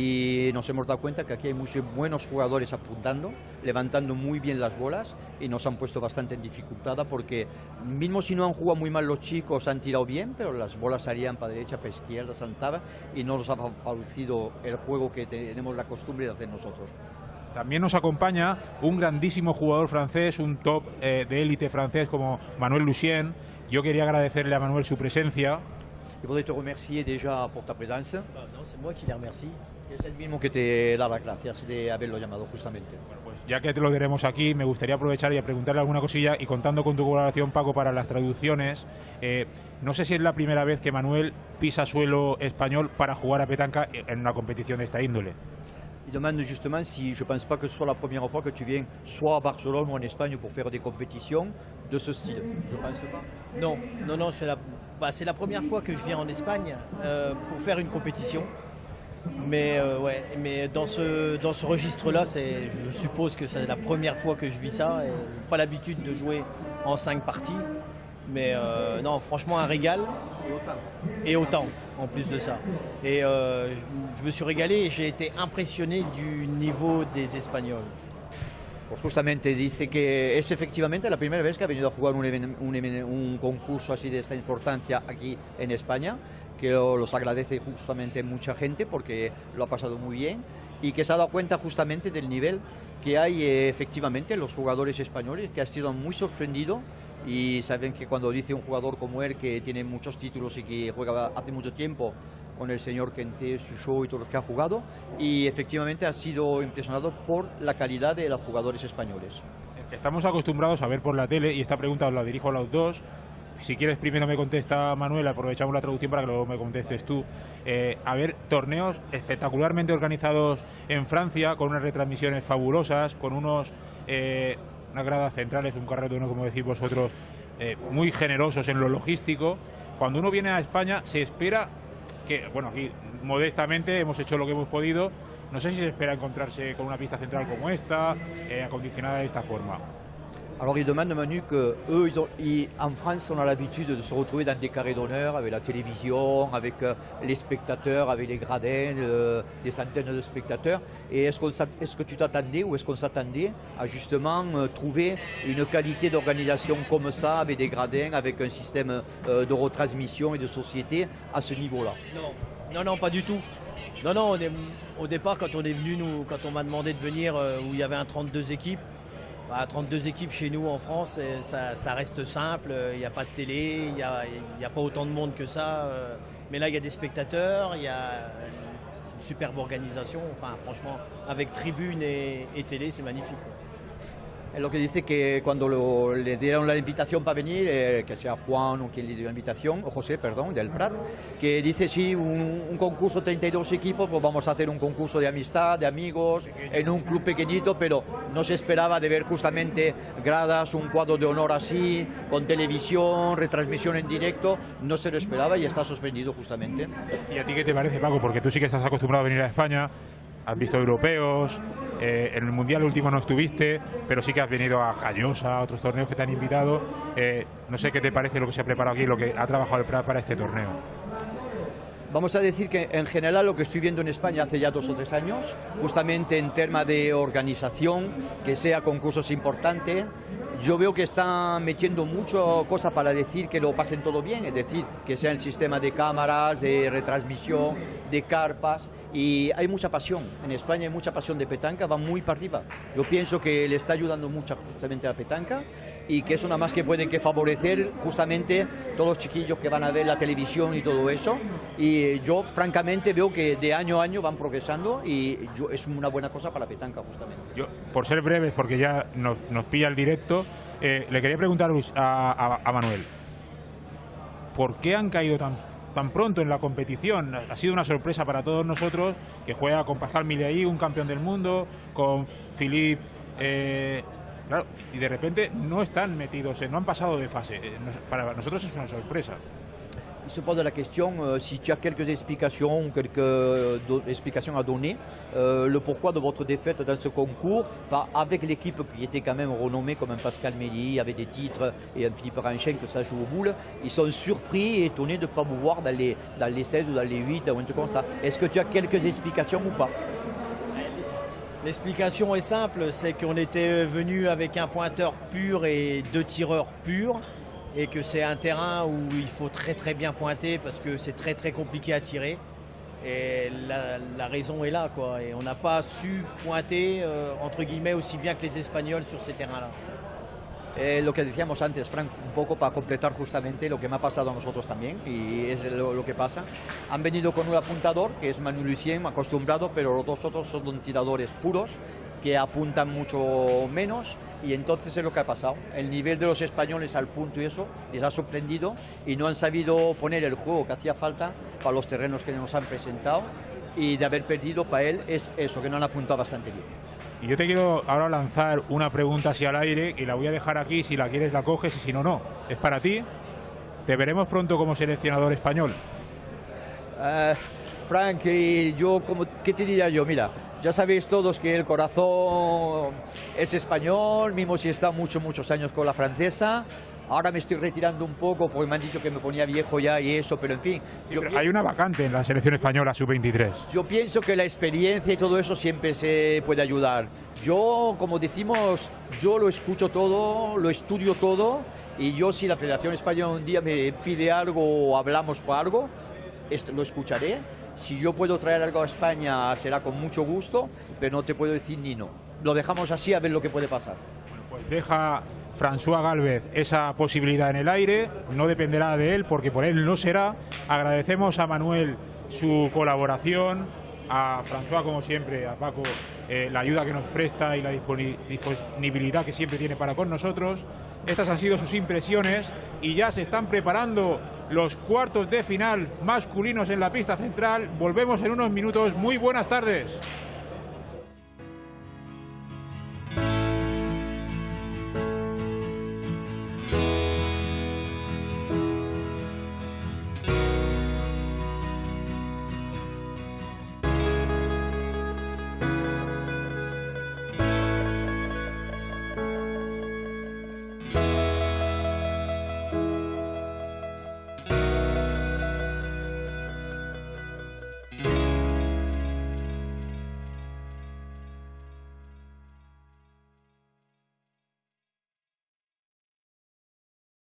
Speaker 3: y nos hemos dado cuenta que aquí hay muchos buenos jugadores apuntando, levantando muy bien las bolas y nos han puesto bastante en dificultad porque mismo si no han jugado muy mal los chicos han tirado bien, pero las bolas salían para derecha, para izquierda, saltaban y no nos ha favorecido el juego que tenemos la costumbre de hacer nosotros.
Speaker 1: También nos acompaña un grandísimo jugador francés, un top eh, de élite francés como Manuel Lucien. Yo quería agradecerle a Manuel su presencia.
Speaker 3: Je voudrais te remercier déjà por ta presencia.
Speaker 4: No, c'est moi qui les remercie.
Speaker 3: Es el mismo que te da las gracias de haberlo llamado justamente.
Speaker 1: Bueno, pues ya que te lo tenemos aquí, me gustaría aprovechar y preguntarle alguna cosilla y contando con tu colaboración, Paco, para las traducciones. Eh, no sé si es la primera vez que Manuel pisa suelo español para jugar a petanca en una competición de esta índole.
Speaker 3: Il demande justement si je ne pense pas que ce soit la première fois que tu viens soit à Barcelone ou en Espagne pour faire des compétitions de ce style. Je ne pense pas.
Speaker 4: Non, non, non, c'est la, bah, c'est la première fois que je viens en Espagne euh, pour faire une compétition. Mais euh, ouais, mais dans ce dans ce registre-là, c'est, je suppose que c'est la première fois que je vis ça. Et pas l'habitude de jouer en cinq parties, mais euh, non, franchement un régal.
Speaker 3: Et autant.
Speaker 4: Et autant, en plus de ça. Et euh, je, je me suis régalé et j'ai été impressionné du niveau des Espagnols.
Speaker 3: Pues justamente dice que es efectivamente la primera vez que ha venido a jugar un, un, un concurso así de esta importancia aquí en España, que lo, los agradece justamente mucha gente porque lo ha pasado muy bien y que se ha dado cuenta justamente del nivel que hay eh, efectivamente los jugadores españoles, que ha sido muy sorprendido. Y saben que cuando dice un jugador como él que tiene muchos títulos y que juega hace mucho tiempo con el señor Kenté, Suchot y todos los que ha jugado, y efectivamente ha sido impresionado por la calidad de los jugadores españoles.
Speaker 1: Estamos acostumbrados a ver por la tele, y esta pregunta os la dirijo a los dos. Si quieres primero me contesta Manuel, aprovechamos la traducción para que luego me contestes tú. Eh, a ver, torneos espectacularmente organizados en Francia, con unas retransmisiones fabulosas, con unos... Eh, unas gradas centrales, un carretón, como decís vosotros, eh, muy generosos en lo logístico. Cuando uno viene a España se espera que, bueno, aquí modestamente hemos hecho lo que hemos podido, no sé si se espera encontrarse con una pista central como esta, eh, acondicionada de esta forma.
Speaker 3: Alors ils demandent Manu que eux, ils ont, ils, en France, on a l'habitude de se retrouver dans des carrés d'honneur avec la télévision, avec euh, les spectateurs, avec les gradins, euh, des centaines de spectateurs. Et est-ce qu'on s'att- est-ce que tu t'attendais ou est-ce qu'on s'attendait à justement euh, trouver une qualité d'organisation comme ça, avec des gradins, avec un système euh, de retransmission et de société à ce niveau-là?
Speaker 4: Non, non, non, pas du tout. Non, non, on est, au départ, quand on est venu, nous, quand on m'a demandé de venir euh, où il y avait un trente-deux équipes, bah, trente-deux équipes chez nous en France, et ça, ça reste simple, il n'y a pas de télé, il n'y a, il y a pas autant de monde que ça. euh, mais là, il y a des spectateurs, il y a une superbe organisation. Enfin, franchement, avec tribune et, et télé, c'est magnifique, quoi.
Speaker 3: Es lo que dice que cuando lo- le dieron la invitación para venir, eh, que sea Juan o quien le dio la invitación, o José, perdón, del Prat, que dice sí, un, un concurso treinta y dos equipos, pues vamos a hacer un concurso de amistad, de amigos, en un club pequeñito, pero no se esperaba de ver justamente gradas, un cuadro de honor así, con televisión, retransmisión en directo, no se lo esperaba y está sorprendido justamente.
Speaker 1: ¿Y a ti qué te parece, Paco? Porque tú sí que estás acostumbrado a venir a España, has visto europeos, eh, en el Mundial último no estuviste, pero sí que has venido a Callosa, a otros torneos que te han invitado. Eh, no sé qué te parece lo que se ha preparado aquí, lo que ha trabajado el Prat para este torneo.
Speaker 3: Vamos a decir que en general lo que estoy viendo en España hace ya dos o tres años, justamente en tema de organización, que sea concursos importantes, yo veo que están metiendo mucho cosa para decir que lo pasen todo bien, es decir, que sea el sistema de cámaras, de retransmisión, de carpas, y hay mucha pasión. En España hay mucha pasión de petanca, va muy para arriba. Yo pienso que le está ayudando mucho justamente a la petanca y que eso nada más que puede que favorecer justamente todos los chiquillos que van a ver la televisión y todo eso. Y yo francamente veo que de año a año van progresando y yo, es una buena cosa para la petanca justamente.
Speaker 1: Yo, por ser breves, porque ya nos, nos pilla el directo, eh, le quería preguntar a, a, a Manuel, ¿por qué han caído tan, tan pronto en la competición? Ha sido una sorpresa para todos nosotros, que juega con Pascal Miliaí, un campeón del mundo, con Philippe, eh, claro, y de repente no están metidos, no han pasado de fase. Nos, para nosotros es una sorpresa.
Speaker 3: Il se pose la question euh, si tu as quelques explications, quelques do- explications à donner, euh, le pourquoi de votre défaite dans ce concours, pas avec l'équipe qui était quand même renommée comme un Pascal Méli, avec des titres, et un Philippe Ranchin que ça joue au boule. Ils sont surpris et étonnés de ne pas vous voir dans les, dans les seize ou dans les huit ou un truc comme ça. Est-ce que tu as quelques explications ou pas?
Speaker 4: L'explication est simple, c'est qu'on était venu avec un pointeur pur et deux tireurs purs, et que c'est un terrain où il faut très très bien pointer parce que c'est très très compliqué à tirer. Et la, la raison est là, quoi. Et on n'a pas su pointer, euh, entre guillemets, aussi bien que les Espagnols sur ces terrains-là.
Speaker 3: Eh, lo que decíamos antes, Frank, un poco para completar justamente lo que me ha pasado a nosotros también, y es lo, lo que pasa. Han venido con un apuntador, que es Manu Lucien, acostumbrado, pero los dos otros son tiradores puros, que apuntan mucho menos, y entonces es lo que ha pasado. El nivel de los españoles al punto y eso les ha sorprendido, y no han sabido poner el juego que hacía falta para los terrenos que nos han presentado, y de haber perdido para él es eso, que no han apuntado bastante bien.
Speaker 1: Y yo te quiero ahora lanzar una pregunta así al aire, y la voy a dejar aquí, si la quieres la coges y si no, no. Es para ti. ¿Te veremos pronto como seleccionador español?
Speaker 3: Uh, Frank, y yo, como, ¿qué te diría yo? Mira, ya sabéis todos que el corazón es español, mismo si he estado muchos, muchos años con la francesa. Ahora me estoy retirando un poco porque me han dicho que me ponía viejo ya y eso, pero en fin.
Speaker 1: Sí,
Speaker 3: yo
Speaker 1: pero hay una vacante en la selección española sub veintitrés.
Speaker 3: Yo pienso que la experiencia y todo eso siempre se puede ayudar. Yo, como decimos, yo lo escucho todo, lo estudio todo, y yo si la Federación Española un día me pide algo o hablamos por algo, esto lo escucharé. Si yo puedo traer algo a España será con mucho gusto, pero no te puedo decir ni no. Lo dejamos así a ver lo que puede pasar.
Speaker 1: Bueno, pues deja François Gálvez esa posibilidad en el aire, no dependerá de él porque por él no será. Agradecemos a Manuel su colaboración, a François como siempre, a Paco eh, la ayuda que nos presta y la disponibilidad que siempre tiene para con nosotros. Estas han sido sus impresiones y ya se están preparando los cuartos de final masculinos en la pista central. Volvemos en unos minutos. Muy buenas tardes.